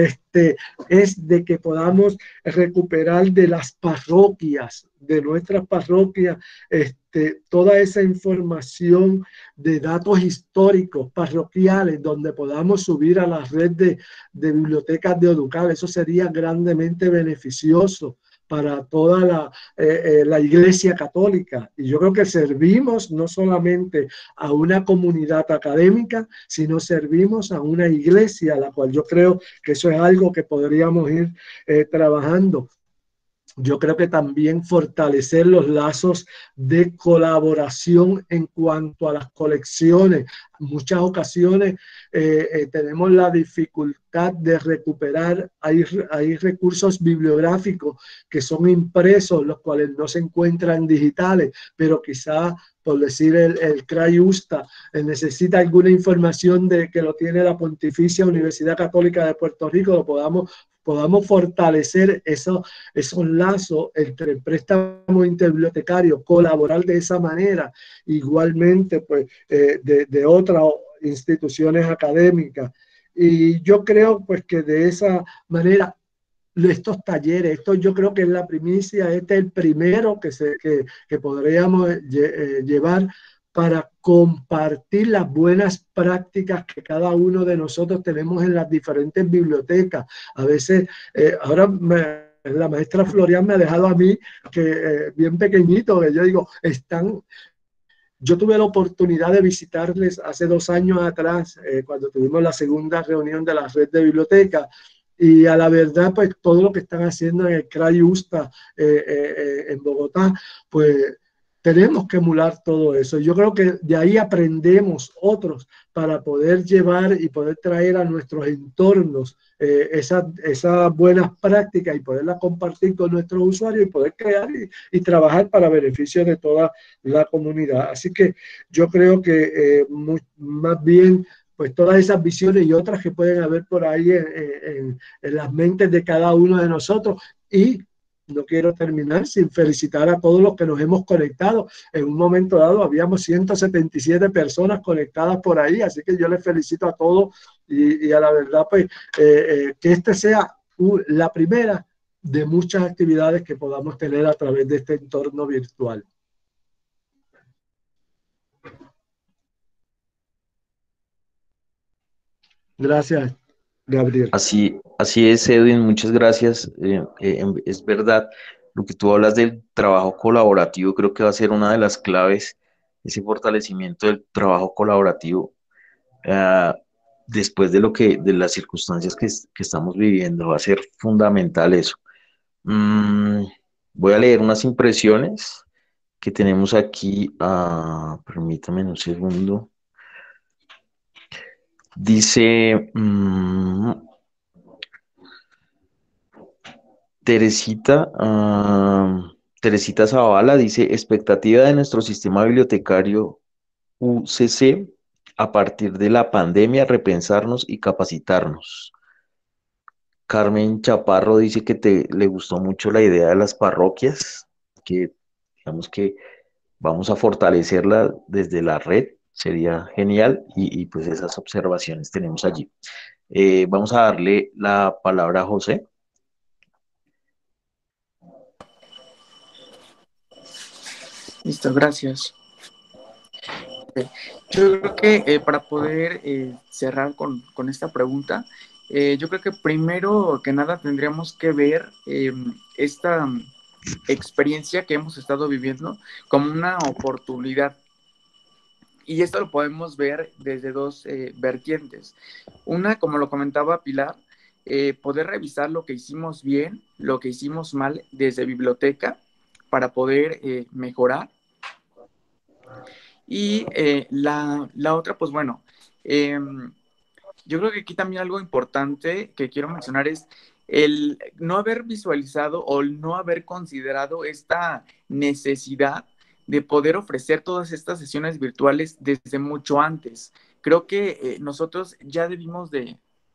es de que podamos recuperar de las parroquias, de nuestras parroquias, toda esa información de datos históricos parroquiales, donde podamos subir a la red de bibliotecas de Educal. Eso sería grandemente beneficioso para toda la Iglesia Católica. Y yo creo que servimos no solamente a una comunidad académica, sino servimos a una iglesia, la cual yo creo que eso es algo que podríamos ir trabajando. Yo creo que también fortalecer los lazos de colaboración en cuanto a las colecciones. En muchas ocasiones tenemos la dificultad de recuperar, hay recursos bibliográficos que son impresos, los cuales no se encuentran digitales, pero quizá, por decir el CRAIUSTA, necesita alguna información de que lo tiene la Pontificia Universidad Católica de Puerto Rico, lo podamos fortalecer esos lazos entre el préstamo interbibliotecario, colaborar de esa manera, igualmente pues de otras instituciones académicas. Y yo creo pues que de esa manera estos talleres, esto yo creo que es la primicia, este es el primero que podríamos llevar para compartir las buenas prácticas que cada uno de nosotros tenemos en las diferentes bibliotecas. A veces, ahora la maestra Florian me ha dejado a mí que bien pequeñito, que yo digo, yo tuve la oportunidad de visitarles hace 2 años atrás, cuando tuvimos la segunda reunión de la red de bibliotecas, y a la verdad, pues todo lo que están haciendo en el CRAI USTA en Bogotá, pues tenemos que emular todo eso. Yo creo que de ahí aprendemos otros para poder llevar y poder traer a nuestros entornos esas buenas prácticas y poderlas compartir con nuestros usuarios y poder crear y trabajar para beneficio de toda la comunidad. Así que yo creo que más bien pues todas esas visiones y otras que pueden haber por ahí en las mentes de cada uno de nosotros. Y no quiero terminar sin felicitar a todos los que nos hemos conectado. En un momento dado habíamos 177 personas conectadas por ahí, así que yo les felicito a todos y a la verdad pues que este sea la primera de muchas actividades que podamos tener a través de este entorno virtual. Gracias, Gabriel. Así es, Edwin, muchas gracias. Es verdad, lo que tú hablas del trabajo colaborativo, creo que va a ser una de las claves, ese fortalecimiento del trabajo colaborativo, ah, después de las circunstancias que estamos viviendo, va a ser fundamental eso. Mm, Voy a leer unas impresiones que tenemos aquí. Permítame un segundo. Dice Teresita, Teresita Zavala, dice, expectativa de nuestro sistema bibliotecario UCC a partir de la pandemia, repensarnos y capacitarnos. Carmen Chaparro dice que le gustó mucho la idea de las parroquias, que digamos que vamos a fortalecerla desde la red, sería genial, y pues esas observaciones tenemos allí. Vamos a darle la palabra a José. Listo, gracias. Yo creo que para poder cerrar con esta pregunta, yo creo que primero que nada tendríamos que ver esta experiencia que hemos estado viviendo como una oportunidad. Y esto lo podemos ver desde dos vertientes. Una, como lo comentaba Pilar, poder revisar lo que hicimos bien, lo que hicimos mal desde biblioteca para poder mejorar. Y la otra, pues bueno, yo creo que aquí también algo importante que quiero mencionar es el no haber visualizado o el no haber considerado esta necesidad de poder ofrecer todas estas sesiones virtuales desde mucho antes. Creo que nosotros ya debimos de...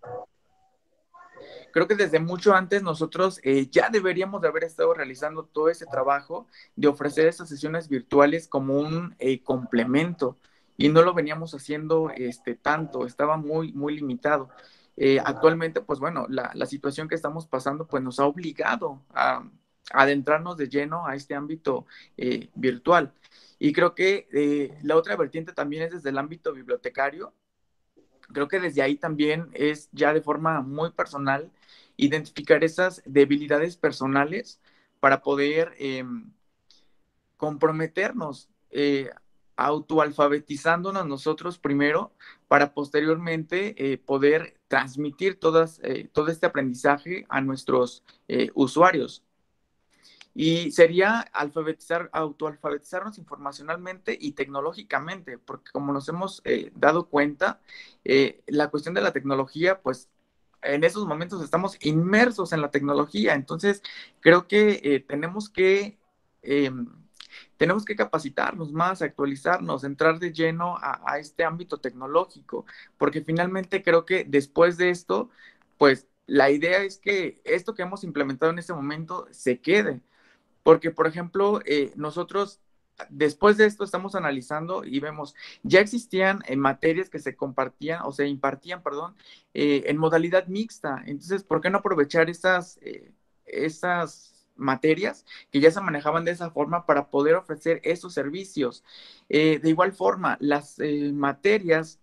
Creo que desde mucho antes nosotros ya deberíamos de haber estado realizando todo ese trabajo de ofrecer estas sesiones virtuales como un complemento y no lo veníamos haciendo tanto, estaba muy, muy limitado. Actualmente, pues bueno, la situación que estamos pasando pues nos ha obligado a adentrarnos de lleno a este ámbito virtual. Y creo que la otra vertiente también es desde el ámbito bibliotecario. Creo que desde ahí también es ya de forma muy personal identificar esas debilidades personales para poder comprometernos, autoalfabetizándonos nosotros primero para posteriormente poder transmitir todo este aprendizaje a nuestros usuarios. Y sería autoalfabetizarnos informacionalmente y tecnológicamente, porque como nos hemos dado cuenta, la cuestión de la tecnología, pues en esos momentos estamos inmersos en la tecnología. Entonces, creo que tenemos que capacitarnos más, actualizarnos, entrar de lleno a este ámbito tecnológico, porque finalmente creo que después de esto, pues la idea es que esto que hemos implementado en este momento se quede. Porque, por ejemplo, nosotros después de esto estamos analizando y vemos, ya existían materias que se compartían o se impartían, perdón, en modalidad mixta. Entonces, ¿por qué no aprovechar esas materias que ya se manejaban de esa forma para poder ofrecer esos servicios? De igual forma, las materias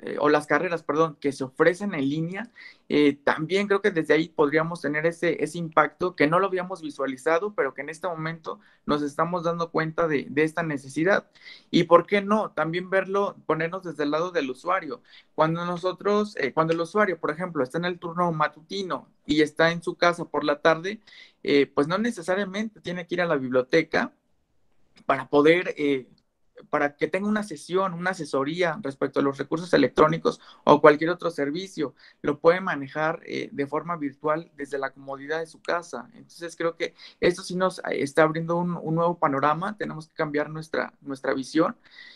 o las carreras, perdón, que se ofrecen en línea, también creo que desde ahí podríamos tener ese impacto que no lo habíamos visualizado, pero que en este momento nos estamos dando cuenta de esta necesidad. Y por qué no, también verlo, ponernos desde el lado del usuario. Cuando cuando el usuario, por ejemplo, está en el turno matutino y está en su casa por la tarde, pues no necesariamente tiene que ir a la biblioteca para poder, para que tenga una sesión, una asesoría respecto a los recursos electrónicos o cualquier otro servicio. Lo puede manejar de forma virtual desde la comodidad de su casa. Entonces creo que esto sí nos está abriendo un nuevo panorama. Tenemos que cambiar nuestra visión.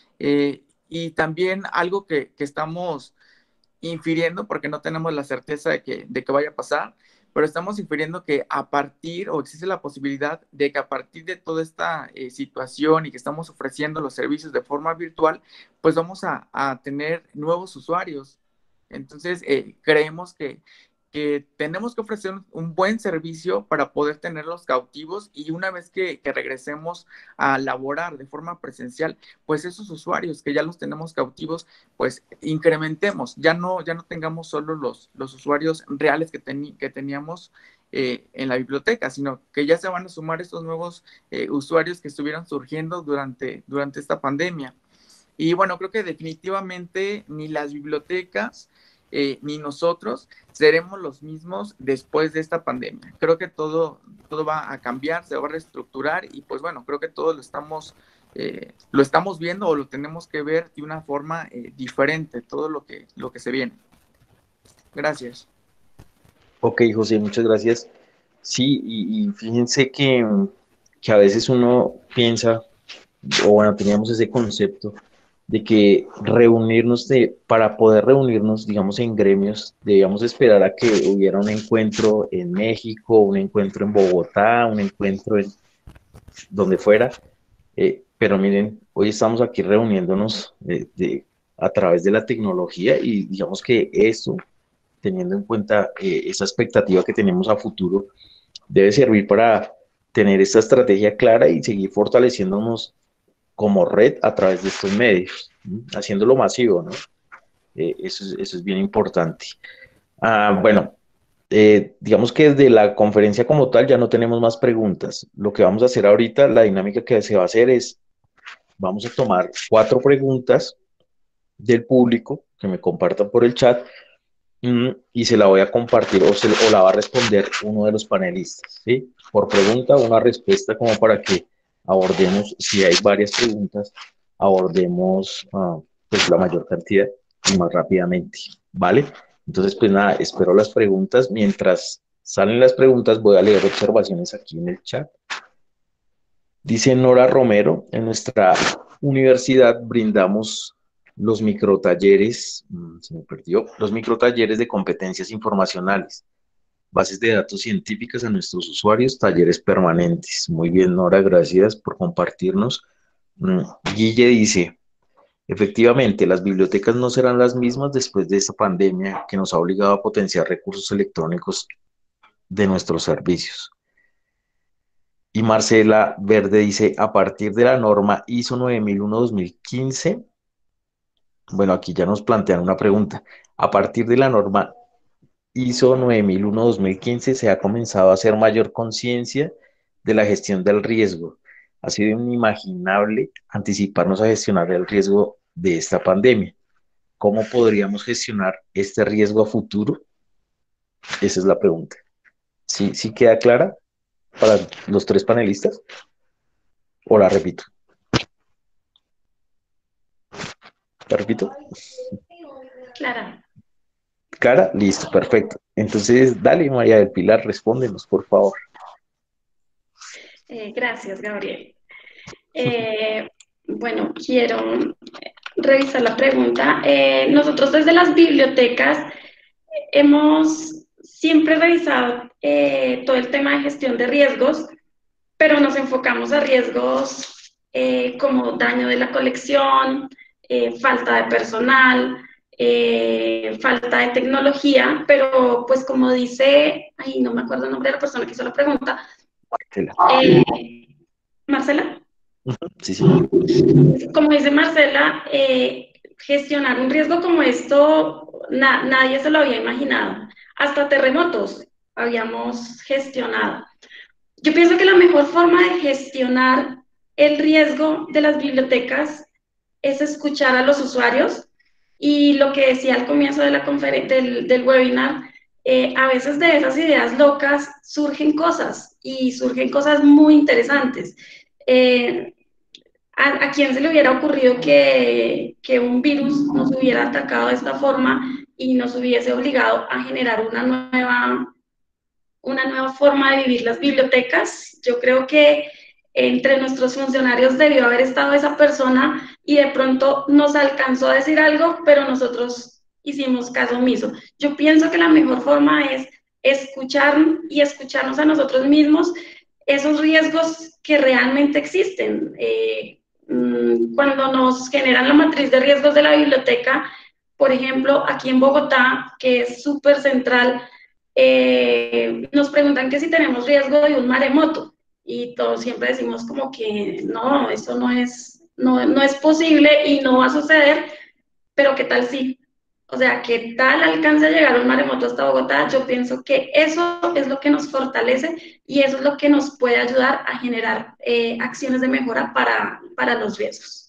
Y también algo que estamos infiriendo, porque no tenemos la certeza de que vaya a pasar, pero estamos infiriendo que o existe la posibilidad de que a partir de toda esta situación y que estamos ofreciendo los servicios de forma virtual, pues vamos a tener nuevos usuarios. Entonces, creemos que tenemos que ofrecer un buen servicio para poder tenerlos cautivos, y una vez que regresemos a laborar de forma presencial, pues esos usuarios que ya los tenemos cautivos, pues incrementemos, ya no tengamos solo los usuarios reales que teníamos en la biblioteca, sino que ya se van a sumar estos nuevos usuarios que estuvieron surgiendo durante esta pandemia. Y bueno, creo que definitivamente ni las bibliotecas ni nosotros seremos los mismos después de esta pandemia. Creo que todo va a cambiar, se va a reestructurar, y pues bueno, creo que todos lo estamos viendo, o lo tenemos que ver de una forma diferente, todo lo que se viene. Gracias. Ok, José, muchas gracias. Sí, y fíjense que a veces uno piensa, o bueno, teníamos ese concepto de que para poder reunirnos, digamos, en gremios, debíamos esperar a que hubiera un encuentro en México, un encuentro en Bogotá, un encuentro en donde fuera, pero miren, hoy estamos aquí reuniéndonos a través de la tecnología, y digamos que eso, teniendo en cuenta esa expectativa que tenemos a futuro, debe servir para tener esta estrategia clara y seguir fortaleciéndonos como red a través de estos medios, haciéndolo masivo, ¿no? Eso es bien importante. Bueno, digamos que desde la conferencia como tal ya no tenemos más preguntas. Lo que vamos a hacer ahorita, la dinámica que se va a hacer es, vamos a tomar 4 preguntas del público que me compartan por el chat, y se la voy a compartir o la va a responder uno de los panelistas, ¿sí? Por pregunta, una respuesta, como para que abordemos, si hay varias preguntas, abordemos pues la mayor cantidad y más rápidamente, ¿vale? Entonces, pues nada, espero las preguntas. Mientras salen las preguntas, voy a leer observaciones aquí en el chat. Dice Nora Romero: en nuestra universidad brindamos los microtalleres, se me perdió, los microtalleres de competencias informacionales, bases de datos científicas a nuestros usuarios, talleres permanentes. Muy bien, Nora, gracias por compartirnos. Guille dice: efectivamente, las bibliotecas no serán las mismas después de esta pandemia que nos ha obligado a potenciar recursos electrónicos de nuestros servicios. Y Marcela Verde dice: a partir de la norma ISO 9001-2015, bueno, aquí ya nos plantean una pregunta. A partir de la norma ISO 9001-2015 se ha comenzado a hacer mayor conciencia de la gestión del riesgo. Ha sido inimaginable anticiparnos a gestionar el riesgo de esta pandemia. ¿Cómo podríamos gestionar este riesgo a futuro? Esa es la pregunta. ¿Sí queda clara para los 3 panelistas? ¿O la repito? ¿La repito? Clara. ¿Clara? Listo, perfecto. Entonces, dale, María del Pilar, respóndenos, por favor. Gracias, Gabriel. Bueno, quiero revisar la pregunta. Nosotros desde las bibliotecas hemos siempre revisado todo el tema de gestión de riesgos, pero nos enfocamos a riesgos como daño de la colección, falta de personal, falta de tecnología, pero pues como dice, no me acuerdo el nombre de la persona que hizo la pregunta. ¿Marcela? Sí. Como dice Marcela, gestionar un riesgo como esto, nadie se lo había imaginado. Hasta terremotos habíamos gestionado. Yo pienso que la mejor forma de gestionar el riesgo de las bibliotecas es escuchar a los usuarios, y lo que decía al comienzo de la del webinar, a veces de esas ideas locas surgen cosas, y surgen cosas muy interesantes. ¿A quién se le hubiera ocurrido que un virus nos hubiera atacado de esta forma y nos hubiese obligado a generar una nueva forma de vivir las bibliotecas? Yo creo que entre nuestros funcionarios debió haber estado esa persona, y de pronto nos alcanzó a decir algo, pero nosotros hicimos caso omiso. Yo pienso que la mejor forma es escuchar y escucharnos a nosotros mismos, esos riesgos que realmente existen. Cuando nos generan la matriz de riesgos de la biblioteca, por ejemplo, aquí en Bogotá, que es súper central, nos preguntan que si tenemos riesgo de un maremoto, y todos siempre decimos como que no, eso no es posible y no va a suceder, pero ¿qué tal si? O sea, ¿qué tal alcance a llegar un maremoto hasta Bogotá? Yo pienso que eso es lo que nos fortalece, y eso es lo que nos puede ayudar a generar acciones de mejora para los riesgos.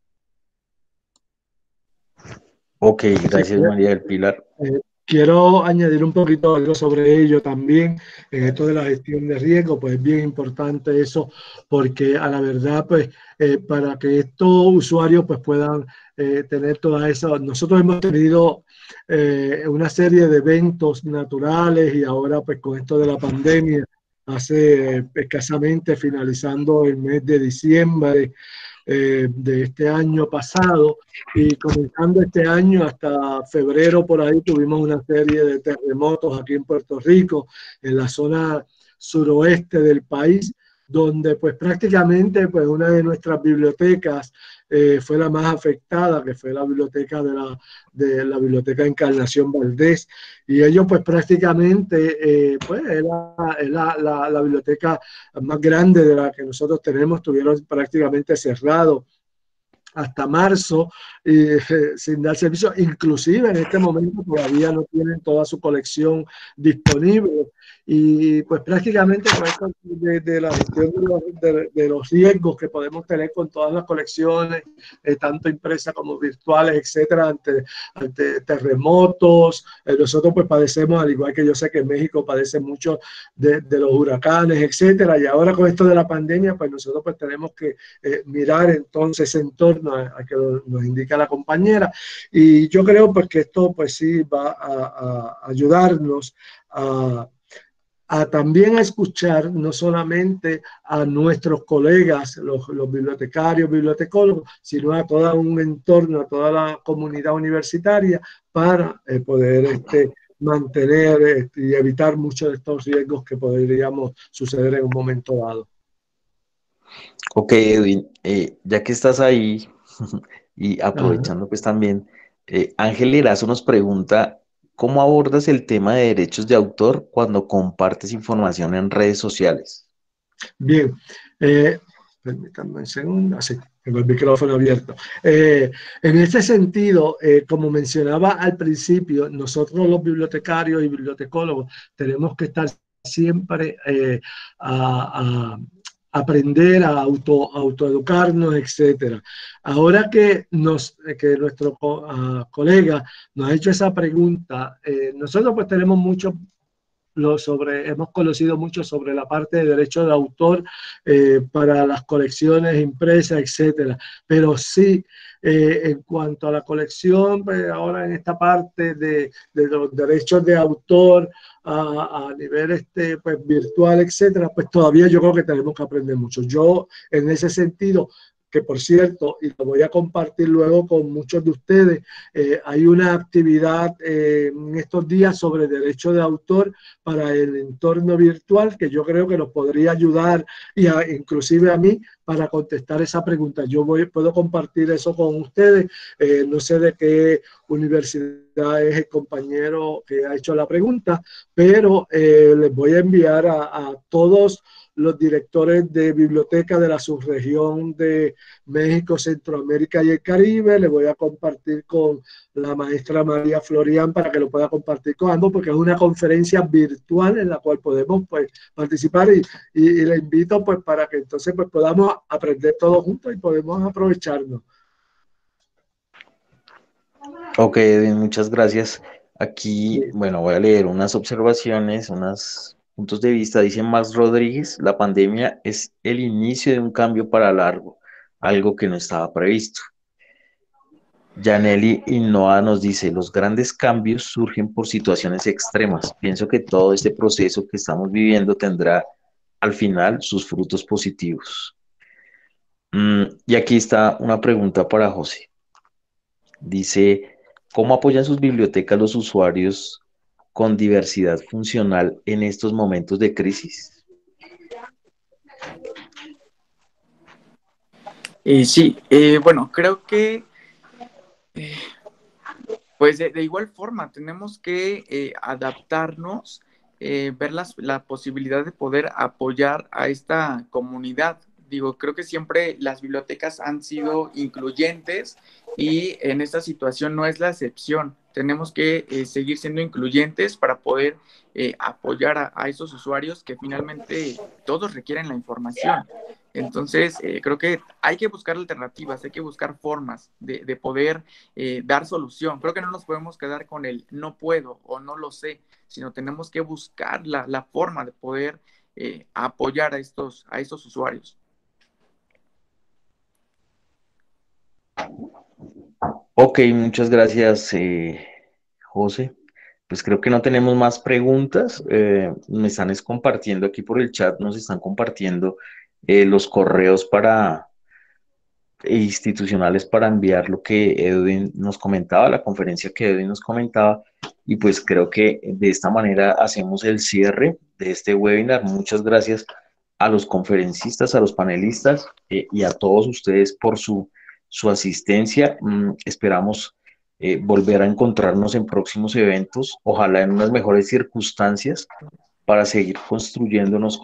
Ok, gracias María del Pilar. Quiero añadir un poquito algo sobre ello también, en esto de la gestión de riesgo. Pues es bien importante eso, porque a la verdad, pues, para que estos usuarios pues puedan tener toda esa... Nosotros hemos tenido una serie de eventos naturales, y ahora pues con esto de la pandemia, hace escasamente finalizando el mes de diciembre de este año pasado, y comenzando este año hasta febrero por ahí, tuvimos una serie de terremotos aquí en Puerto Rico, en la zona suroeste del país, donde pues prácticamente pues una de nuestras bibliotecas fue la más afectada, que fue la biblioteca de la Biblioteca Encarnación Valdés, y ellos pues prácticamente pues la biblioteca más grande de la que nosotros tenemos, tuvieron prácticamente cerrado hasta marzo, sin dar servicio. Inclusive en este momento todavía no tienen toda su colección disponible, y pues prácticamente de la gestión de los riesgos que podemos tener con todas las colecciones, tanto impresas como virtuales, etcétera, ante terremotos. Nosotros pues padecemos, al igual que yo sé que México padece mucho de los huracanes, etcétera, y ahora con esto de la pandemia, pues nosotros pues tenemos que mirar entonces ese entorno a que nos indica la compañera, y yo creo pues que esto pues sí va a ayudarnos a también a escuchar no solamente a nuestros colegas, los bibliotecarios, bibliotecólogos, sino a todo un entorno, a toda la comunidad universitaria, para poder mantener y evitar muchos de estos riesgos que podríamos suceder en un momento dado. Ok, Edwin, ya que estás ahí y aprovechando pues también, Ángel Erazo nos pregunta, ¿cómo abordas el tema de derechos de autor cuando compartes información en redes sociales? Bien, permítanme un segundo, sí, tengo el micrófono abierto. En ese sentido, como mencionaba al principio, nosotros los bibliotecarios y bibliotecólogos tenemos que estar siempre a aprender a autoeducarnos, etcétera. Ahora que nuestro colega nos ha hecho esa pregunta, nosotros pues tenemos hemos conocido mucho sobre la parte de derecho de autor para las colecciones impresas, etcétera. Pero sí, en cuanto a la colección, pues ahora en esta parte de los derechos de autor a nivel pues virtual, etcétera, pues todavía yo creo que tenemos que aprender mucho. Yo, en ese sentido, que por cierto, y lo voy a compartir luego con muchos de ustedes, hay una actividad en estos días sobre derecho de autor para el entorno virtual, que yo creo que nos podría ayudar, y inclusive a mí, para contestar esa pregunta. Yo puedo compartir eso con ustedes. No sé de qué universidad es el compañero que ha hecho la pregunta, pero les voy a enviar a todos los directores de biblioteca de la subregión de México, Centroamérica y el Caribe. Le voy a compartir con la maestra María Florian para que lo pueda compartir con ambos, porque es una conferencia virtual en la cual podemos pues, participar y le invito pues, para que entonces pues, podamos aprender todos juntos y podemos aprovecharnos. Ok, Edwin, muchas gracias. Aquí, bueno, voy a leer unas observaciones, unos puntos de vista. Dice Max Rodríguez, la pandemia es el inicio de un cambio para largo, algo que no estaba previsto. Yaneli Innoa nos dice, los grandes cambios surgen por situaciones extremas. Pienso que todo este proceso que estamos viviendo tendrá al final sus frutos positivos. Y aquí está una pregunta para José. Dice, ¿cómo apoyan sus bibliotecas los usuarios con diversidad funcional en estos momentos de crisis? Sí, bueno, creo que pues de igual forma tenemos que adaptarnos, ver la posibilidad de poder apoyar a esta comunidad. Digo, creo que siempre las bibliotecas han sido incluyentes y en esta situación no es la excepción. Tenemos que seguir siendo incluyentes para poder apoyar a esos usuarios que finalmente todos requieren la información. Entonces, creo que hay que buscar alternativas, hay que buscar formas de poder dar solución. Creo que no nos podemos quedar con el no puedo o no lo sé, sino tenemos que buscar la forma de poder apoyar a estos usuarios. Ok, muchas gracias, José. Pues creo que no tenemos más preguntas. Me están compartiendo aquí por el chat, nos están compartiendo los correos institucionales para enviar lo que Edwin nos comentaba, la conferencia que Edwin nos comentaba, y pues creo que de esta manera hacemos el cierre de este webinar. Muchas gracias a los conferencistas, a los panelistas y a todos ustedes por su asistencia. Esperamos volver a encontrarnos en próximos eventos, ojalá en unas mejores circunstancias para seguir construyéndonos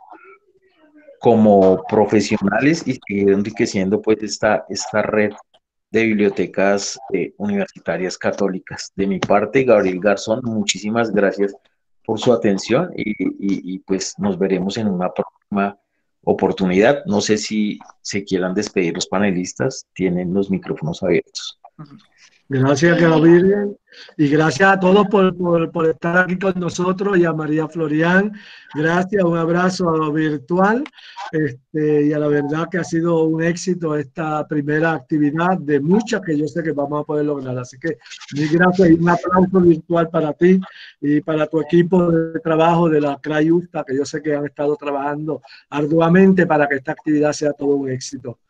como profesionales y seguir enriqueciendo pues esta red de bibliotecas universitarias católicas. De mi parte, Gabriel Garzón, muchísimas gracias por su atención y pues nos veremos en una próxima oportunidad. No sé si se quieran despedir los panelistas, tienen los micrófonos abiertos. Gracias, Gabriel, y gracias a todos por estar aquí con nosotros y a María Florian. Gracias, un abrazo virtual. Y a la verdad que ha sido un éxito esta primera actividad de muchas que yo sé que vamos a poder lograr. Así que mil gracias y un aplauso virtual para ti y para tu equipo de trabajo de la CRAIUSTA, que yo sé que han estado trabajando arduamente para que esta actividad sea todo un éxito.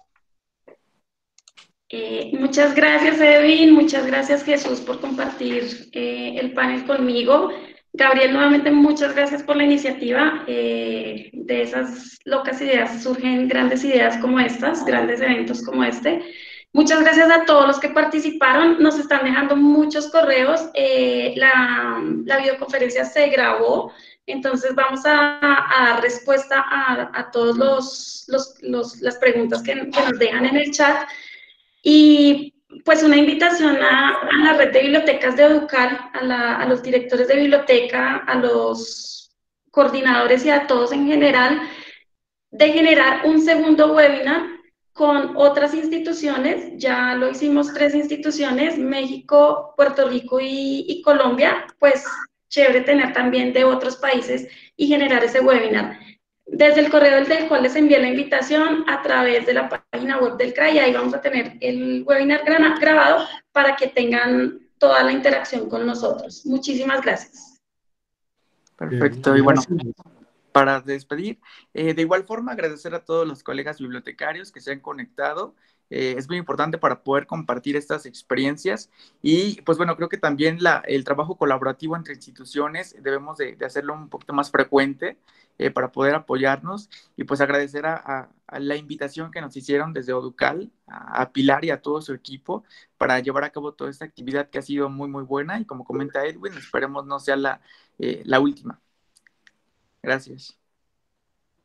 Muchas gracias, Edwin, muchas gracias, Jesús, por compartir el panel conmigo. Gabriel, nuevamente muchas gracias por la iniciativa. De esas locas ideas surgen grandes ideas como estas, grandes eventos como este. Muchas gracias a todos los que participaron. Nos están dejando muchos correos. La videoconferencia se grabó, entonces vamos a dar respuesta a todas las preguntas que nos dejan en el chat. Y pues una invitación a la red de bibliotecas de Educal, a los directores de biblioteca, a los coordinadores y a todos en general, de generar un segundo webinar con otras instituciones. Ya lo hicimos 3 instituciones, México, Puerto Rico y Colombia, pues chévere tener también de otros países y generar ese webinar. Desde el correo del cual les envié la invitación a través de la página web del CRAI, ahí vamos a tener el webinar grabado para que tengan toda la interacción con nosotros. Muchísimas gracias. Perfecto, y bueno, para despedir, de igual forma agradecer a todos los colegas bibliotecarios que se han conectado. Es muy importante para poder compartir estas experiencias y pues bueno, creo que también el trabajo colaborativo entre instituciones debemos de hacerlo un poquito más frecuente para poder apoyarnos y pues agradecer a la invitación que nos hicieron desde Educal, a Pilar y a todo su equipo para llevar a cabo toda esta actividad que ha sido muy muy buena y como comenta Edwin, esperemos no sea la última. Gracias.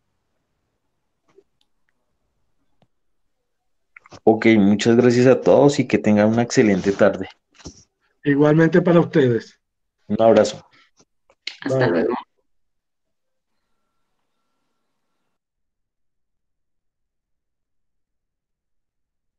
Ok, muchas gracias a todos y que tengan una excelente tarde. Igualmente para ustedes. Un abrazo. Hasta Bye. luego.